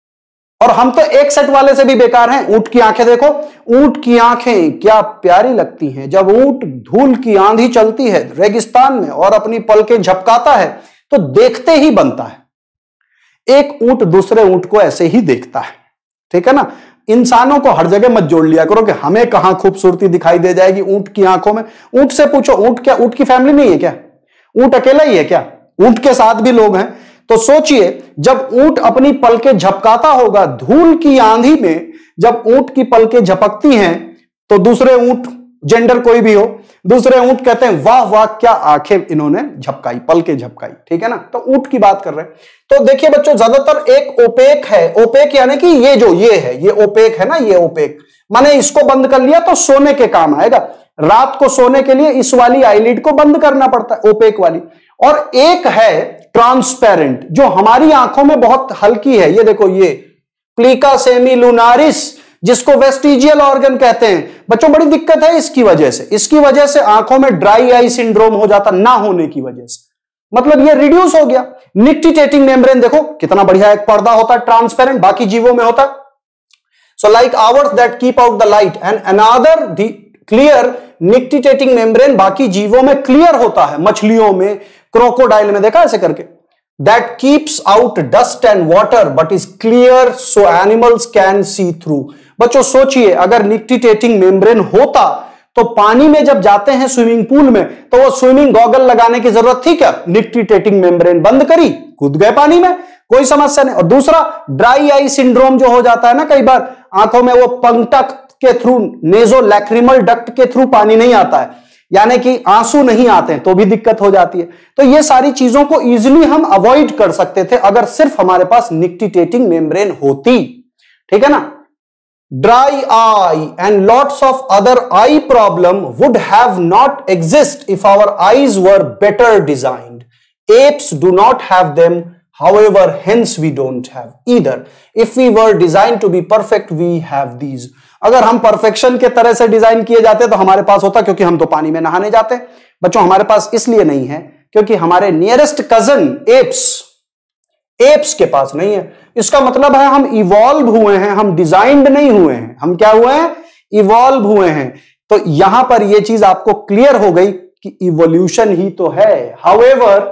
और हम तो 1 सेट वाले से भी बेकार हैं। ऊंट की आंखें देखो, ऊंट की आंखें क्या प्यारी लगती हैं। जब ऊंट धूल की आंधी चलती है रेगिस्तान में और अपनी पलकें झपकाता है तो देखते ही बनता है। एक ऊंट दूसरे ऊंट को ऐसे ही देखता है, ठीक है ना। इंसानों को हर जगह मत जोड़ लिया करो कि हमें कहां खूबसूरती दिखाई दे जाएगी ऊंट की आंखों में। ऊंट से पूछो, ऊंट क्या, ऊंट की फैमिली नहीं है क्या? ऊंट अकेला ही है क्या? ऊंट के साथ भी लोग हैं। तो सोचिए जब ऊंट अपनी पलकें झपकाता होगा धूल की आंधी में, जब ऊंट की पलकें झपकती हैं तो दूसरे ऊंट, जेंडर कोई भी हो, दूसरे ऊंट कहते हैं वाह वाह क्या आंखें इन्होंने झपकाई, पलकें झपकाई, ठीक है ना। तो ऊंट की बात कर रहे हैं। तो देखिए बच्चों, ज्यादातर एक ओपेक है, ओपेक यानी कि ये जो ये है, ये ओपेक है ना, ये ओपेक माने इसको बंद कर लिया तो सोने के काम आएगा। रात को सोने के लिए इस वाली आईलिड को बंद करना पड़ता है, ओपेक वाली। और एक है ट्रांसपेरेंट जो हमारी आंखों में बहुत हल्की है, ये देखो, ये प्लीका सेमीलुनारिस जिसको वेस्टिजियल ऑर्गन कहते हैं। बच्चों बड़ी दिक्कत है इसकी वजह से आंखों में ड्राई आई सिंड्रोम हो जाता, ना होने की वजह से, मतलब ये रिड्यूस हो गया। निक्टिटेटिंग मेम्ब्रेन देखो कितना बढ़िया एक पर्दा होता है ट्रांसपेरेंट, बाकी जीवों में होता है। So like ours that keep out the light and another clear nictitating membrane बाकी जीवों में क्लियर होता है, मछलियों में, क्रोकोडाइल में देखा ऐसे करके, that keeps out dust and water but is clear so animals can see through. बच्चों सोचिए अगर निक्टिटेटिंग मेम्ब्रेन होता तो पानी में जब जाते हैं स्विमिंग पूल में तो वो स्विमिंग गॉगल लगाने की जरूरत थी क्या? निक्टिटेटिंग मेम्ब्रेन बंद करी, कूद गए पानी में, कोई समस्या नहीं। और दूसरा ड्राई आई सिंड्रोम जो हो जाता है ना कई बार आंखों में, वो पंक्टक के थ्रू, नेजो लैक्रिमल डक्ट के थ्रू पानी नहीं आता है, यानी कि आंसू नहीं आते हैं तो भी दिक्कत हो जाती है। तो ये सारी चीजों को इजीली हम अवॉइड कर सकते थे अगर सिर्फ हमारे पास निक्टिटेटिंग मेम्ब्रेन होती, ठीक है ना। Dry eye and lots of other eye problem would have not exist if our eyes were better designed. Apes do not have them, however hence we don't have either. If we were designed to be perfect we have these. अगर हम perfection के तरह से design किए जाते तो हमारे पास होता, क्योंकि हम तो पानी में नहाने जाते हैं। बच्चों हमारे पास इसलिए नहीं है क्योंकि हमारे नियरेस्ट कजन एप्स के पास नहीं है। इसका मतलब है हम इवॉल्व हुए हैं, हम डिजाइंड नहीं हुए हैं। हम क्या हुए हैं? इवॉल्व हुए हैं। तो यहां पर यह चीज आपको क्लियर हो गई कि इवोल्यूशन ही तो है। However,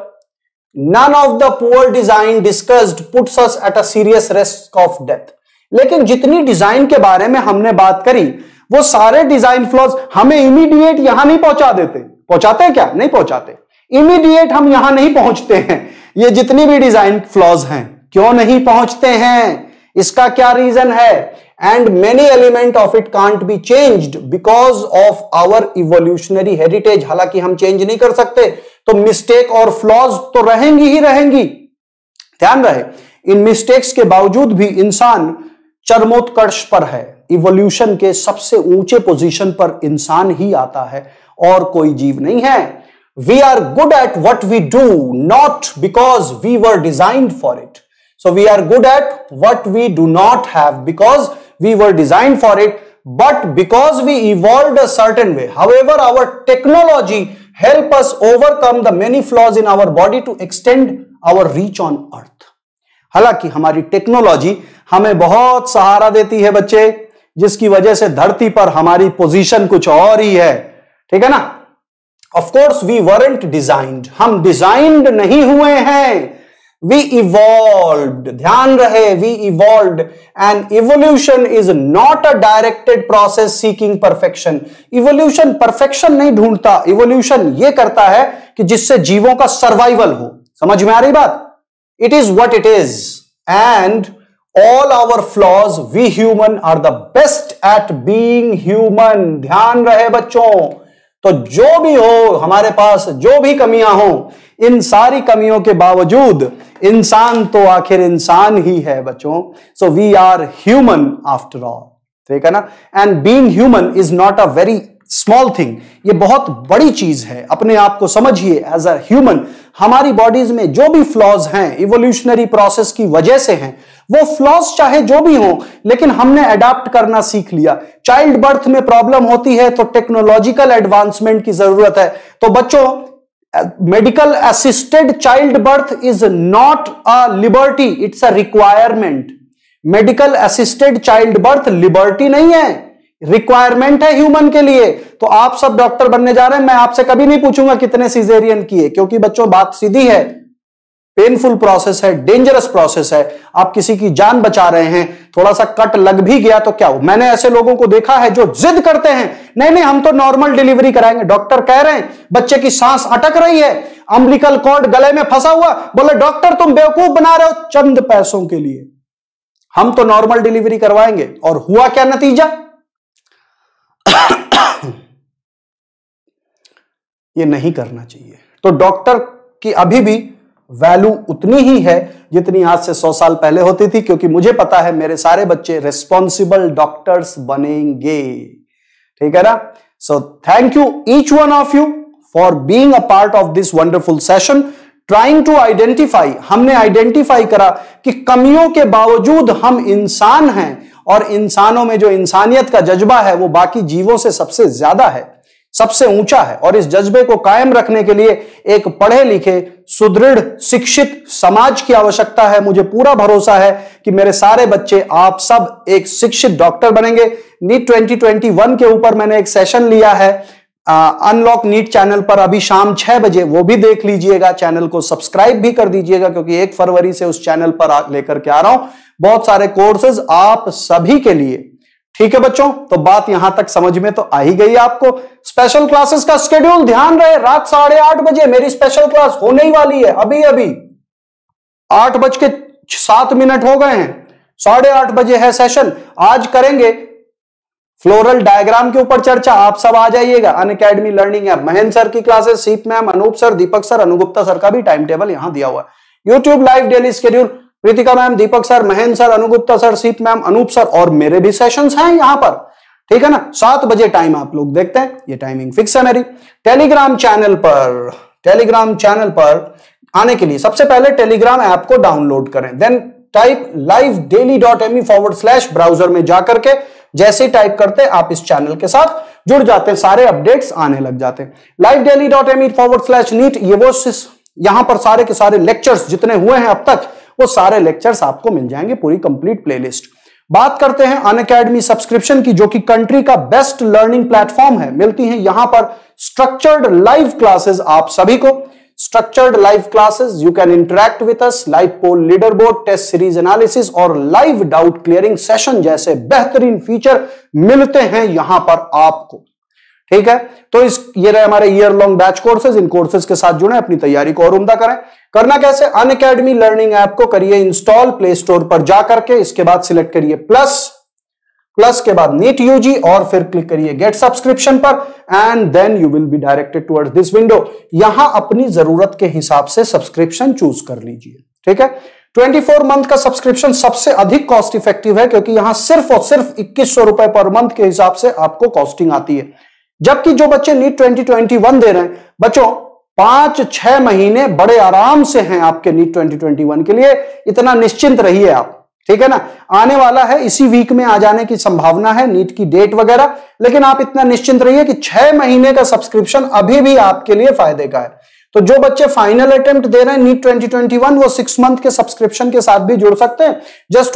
none of the poor design discussed puts us at a serious risk of death। लेकिन जितनी डिजाइन के बारे में हमने बात करी, वो सारे डिजाइन फ्लॉज हमें इमीडिएट यहां नहीं पहुंचा देते। पहुंचाते हैं क्या? नहीं पहुंचाते। इमीडिएट हम यहां नहीं पहुंचते हैं। ये जितनी भी डिजाइन फ्लॉज हैं, क्यों नहीं पहुंचते हैं? इसका क्या रीजन है? And many element of it can't be changed because of our evolutionary heritage. हालांकि हम चेंज नहीं कर सकते, तो मिस्टेक और फ्लॉज तो रहेंगी ही रहेंगी। ध्यान रहे, इन मिस्टेक्स के बावजूद भी इंसान चरमोत्कर्ष पर है। इवोल्यूशन के सबसे ऊंचे पोजीशन पर इंसान ही आता है और कोई जीव नहीं है। We are good at what we do not because we were designed for it. So we are good at what we do not have because we were designed for it, but because we evolved a certain way. However, our technology help us overcome the many flaws in our body to extend our reach on earth. हालांकि हमारी technology हमें बहुत सहारा देती है बच्चे, जिसकी वजह से धरती पर हमारी पोजीशन कुछ और ही है। ठीक है ना? Of course we weren't designed, हम डिजाइंड नहीं हुए हैं। We evolved, ध्यान रहे, we evolved, and evolution is not a directed process seeking perfection। Evolution perfection नहीं ढूंढता, evolution ये करता है कि जिससे जीवों का सर्वाइवल हो। समझ में आ रही बात? It is what it is, and all our flaws, we human are the best at being human। ध्यान रहे बच्चों, तो जो भी हो हमारे पास, जो भी कमियां हो, इन सारी कमियों के बावजूद इंसान तो आखिर इंसान ही है बच्चों। So we are human after all. ठीक है ना? And being human is not a very small thing. ये बहुत बड़ी चीज है। अपने आप को समझिए एज अ ह्यूमन। हमारी बॉडीज में जो भी फ्लॉज हैं, इवोल्यूशनरी प्रोसेस की वजह से हैं। वो फ्लॉज चाहे जो भी हो, लेकिन हमने अडॉप्ट करना सीख लिया। चाइल्ड बर्थ में प्रॉब्लम होती है तो टेक्नोलॉजिकल एडवांसमेंट की जरूरत है। तो बच्चों, medical assisted child birth is not a liberty, it's a requirement. Medical assisted child birth liberty नहीं है, रिक्वायरमेंट है ह्यूमन के लिए। तो आप सब डॉक्टर बनने जा रहे हैं, मैं आपसे कभी नहीं पूछूंगा कितने सिजेरियन किए, क्योंकि बच्चों बात सीधी है। पेनफुल प्रोसेस है, डेंजरस प्रोसेस है। आप किसी की जान बचा रहे हैं, थोड़ा सा कट लग भी गया तो क्या हो? मैंने ऐसे लोगों को देखा है जो जिद करते हैं, नहीं नहीं हम तो नॉर्मल डिलीवरी कराएंगे। डॉक्टर कह रहे हैं बच्चे की सांस अटक रही है, अम्बिलिकल कॉर्ड गले में फंसा हुआ, बोले डॉक्टर तुम बेवकूफ बना रहे हो चंद पैसों के लिए, हम तो नॉर्मल डिलीवरी करवाएंगे। और हुआ क्या नतीजा? ये नहीं करना चाहिए। तो डॉक्टर की अभी भी वैल्यू उतनी ही है जितनी आज से 100 साल पहले होती थी, क्योंकि मुझे पता है मेरे सारे बच्चे रिस्पॉन्सिबल डॉक्टर्स बनेंगे। ठीक है ना? So thank you each one of you for being a part of this wonderful session, trying to identify. हमने आइडेंटिफाई करा कि कमियों के बावजूद हम इंसान हैं, और इंसानों में जो इंसानियत का जज्बा है वो बाकी जीवों से सबसे ज्यादा है, सबसे ऊंचा है। और इस जज्बे को कायम रखने के लिए एक पढ़े लिखे, सुदृढ़, शिक्षित समाज की आवश्यकता है। मुझे पूरा भरोसा है कि मेरे सारे बच्चे, आप सब एक शिक्षित डॉक्टर बनेंगे। नीट 2021 के ऊपर मैंने एक सेशन लिया है अनलॉक नीट चैनल पर, अभी शाम 6 बजे, वो भी देख लीजिएगा। चैनल को सब्सक्राइब भी कर दीजिएगा, क्योंकि 1 फरवरी से उस चैनल पर लेकर के आ रहा हूं बहुत सारे कोर्सेज आप सभी के लिए। ठीक है बच्चों, तो बात यहां तक समझ में तो आ ही गई आपको। स्पेशल क्लासेस का शेड्यूल ध्यान रहे, रात 8:30 बजे मेरी स्पेशल क्लास होने ही वाली है। अभी 8:07 हो गए हैं, 8:30 बजे है सेशन। आज करेंगे फ्लोरल डायग्राम के ऊपर चर्चा। आप सब आ जाइएगा। Unacademy learning app, Mahendra sir की क्लासेस, सीप मैम, अनूप सर, दीपक सर, अनुगुप्ता सर का भी टाइम टेबल यहां दिया हुआ है। YouTube live daily schedule, Pritika ma'am, दीपक sir, Mahendra sir, Anugupta sir, सीप मैम, अनूप सर, और मेरे भी सेशंस हैं यहां पर। ठीक है ना? 7 बजे टाइम आप लोग देखते हैं, ये टाइमिंग फिक्स है मेरी। टेलीग्राम चैनल पर आने के लिए सबसे पहले टेलीग्राम ऐप को डाउनलोड करें, देन टाइप livedaily.me/ ब्राउजर में जाकर के जैसे ही टाइप करते हैं आप इस चैनल के साथ जुड़ जाते हैं, सारे अपडेट्स आने लग जाते हैं। livedaily.me/NEET, ये वो यहां पर सारे के सारे लेक्चर्स जितने हुए हैं अब तक वो सारे लेक्चर्स आपको मिल जाएंगे, पूरी कंप्लीट प्लेलिस्ट। बात करते हैं अनअकैडमी सब्सक्रिप्शन की, जो कि कंट्री का बेस्ट लर्निंग प्लेटफॉर्म है। मिलती हैं यहां पर स्ट्रक्चर्ड लाइव क्लासेस आप सभी को, structured live classes, you can interact with us, live poll leader board, test series analysis और लाइव डाउट क्लियरिंग सेशन जैसे बेहतरीन फीचर मिलते हैं यहां पर आपको। ठीक है, तो ये रहे हमारे ईयर लॉन्ग बैच कोर्सेज। इन कोर्सेज के साथ जुड़े, अपनी तैयारी को और उम्दा करें। करना कैसे, अनअकैडमी लर्निंग ऐप को करिए इंस्टॉल प्ले स्टोर पर जाकर के, इसके बाद सिलेक्ट करिए प्लस के बाद नीट यूजी और फिर क्लिक करिए गेट सब्सक्रिप्शन पर and then you will be directed towards this window. यहां अपनी जरूरत के हिसाब से सब्सक्रिप्शन चूज कर लीजिए। ठीक है, 24 मंथ का सब्सक्रिप्शन सबसे अधिक कॉस्ट इफेक्टिव है, क्योंकि यहां सिर्फ और सिर्फ 2100 रुपए पर मंथ के हिसाब से आपको कॉस्टिंग आती है। जबकि जो बच्चे नीट 2021 दे रहे हैं, बच्चों 5-6 महीने बड़े आराम से हैं आपके नीट 2021 के लिए, इतना निश्चिंत रहिए आप। ठीक है ना, आने वाला है, इसी वीक में आ जाने की संभावना है नीट की डेट वगैरह, लेकिन आप इतना निश्चिंत रहिए कि 6 महीने का सब्सक्रिप्शन अभी भी आपके लिए फायदे का है। तो जो बच्चे फाइनल अटेम्प्ट दे रहे हैं नीट 2021, वो 6 मंथ के सब्सक्रिप्शन के साथ भी जुड़ सकते हैं। जस्ट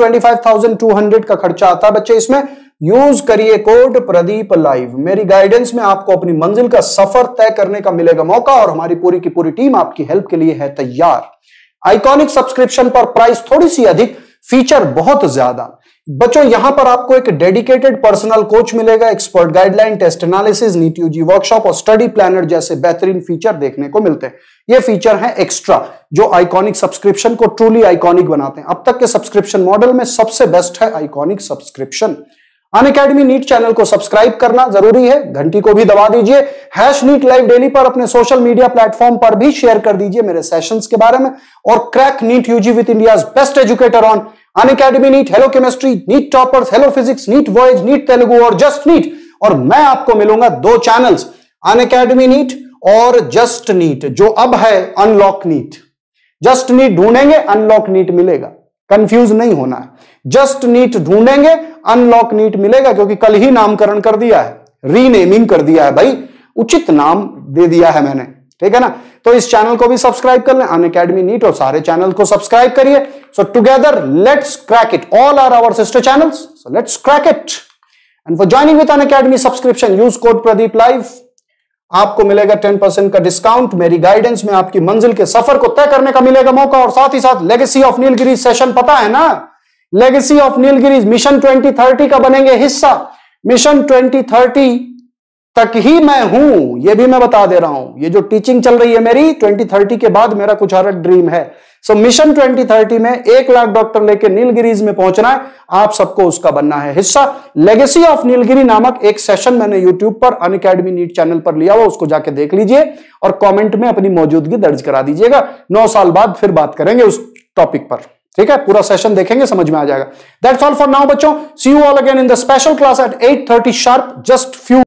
25,200 का खर्चा आता है बच्चे इसमें। यूज करिए कोड प्रदीप लाइव। मेरी गाइडेंस में आपको अपनी मंजिल का सफर तय करने का मिलेगा मौका, और हमारी पूरी की पूरी टीम आपकी हेल्प के लिए है तैयार। आइकॉनिक सब्सक्रिप्शन पर प्राइस थोड़ी सी अधिक, फीचर बहुत ज्यादा। बच्चों यहां पर आपको एक डेडिकेटेड पर्सनल कोच मिलेगा, expert guideline, test analysis, NEET UG workshop और स्टडी प्लानर जैसे बेहतरीन फीचर देखने को मिलते हैं। ये फीचर है एक्स्ट्रा, जो आइकॉनिक सब्सक्रिप्शन को ट्रूली आइकॉनिक बनाते हैं। अब तक के सब्सक्रिप्शन मॉडल में सबसे बेस्ट है iconic subscription. Unacademy NEET channel को सब्सक्राइब करना जरूरी है, घंटी को भी दबा दीजिए। #नीट लाइव डेली पर अपने सोशल मीडिया प्लेटफॉर्म पर भी शेयर कर दीजिए मेरे सेशंस के बारे में, और crack NEET UG with India's best educator on Unacademy NEET, hello chemistry, NEET toppers, hello physics, NEET voice, NEET Telugu और जस्ट नीट। और मैं आपको मिलूंगा 2 चैनल्स, अनअकैडमी नीट और जस्ट नीट, जो अब है अनलॉक नीट। जस्ट नीट ढूंढेंगे, अनलॉक नीट मिलेगा, कंफ्यूज नहीं होना है। जस्ट नीट ढूंढेंगे, अनलॉक नीट मिलेगा, क्योंकि कल ही नामकरण कर दिया है, रीनेमिंग कर दिया है भाई, उचित नाम दे दिया है मैंने। ठीक है ना, तो इस चैनल को भी सब्सक्राइब कर लें, अनअकैडमी नीट, और सारे चैनल को सब्सक्राइब करिए। So together let's crack it, all are our sister channels, so let's crack it. And for joining with Unacademy subscription use code Pradeep live, आपको मिलेगा 10% का डिस्काउंट। मेरी गाइडेंस में आपकी मंजिल के सफर को तय करने का मिलेगा मौका, और साथ ही साथ लेगेसी ऑफ नीलगिरी सेशन, पता है ना, लेगेसी ऑफ नीलगिरी मिशन 2030 का बनेंगे हिस्सा। मिशन 2030 तक ही मैं हूं, यह भी मैं बता दे रहा हूं। ये जो टीचिंग चल रही है मेरी, 2030 के बाद मेरा कुछ और ड्रीम है। सो मिशन 2030 में 1 लाख डॉक्टर लेके नीलगिरीज में पहुंचना है, आप सबको उसका बनना है हिस्सा। लेगेसी ऑफ नीलगिरी नामक एक सेशन मैंने यूट्यूब पर अनअकैडमी नीट चैनल पर लिया हुआ, उसको जाके देख लीजिए और कमेंट में अपनी मौजूदगी दर्ज करा दीजिएगा। 9 साल बाद फिर बात करेंगे उस टॉपिक पर। ठीक है, पूरा सेशन देखेंगे, समझ में आ जाएगा। दैट्स ऑल फॉर नाउ बच्चों, see you all again in the special class at 8:30 sharp, just few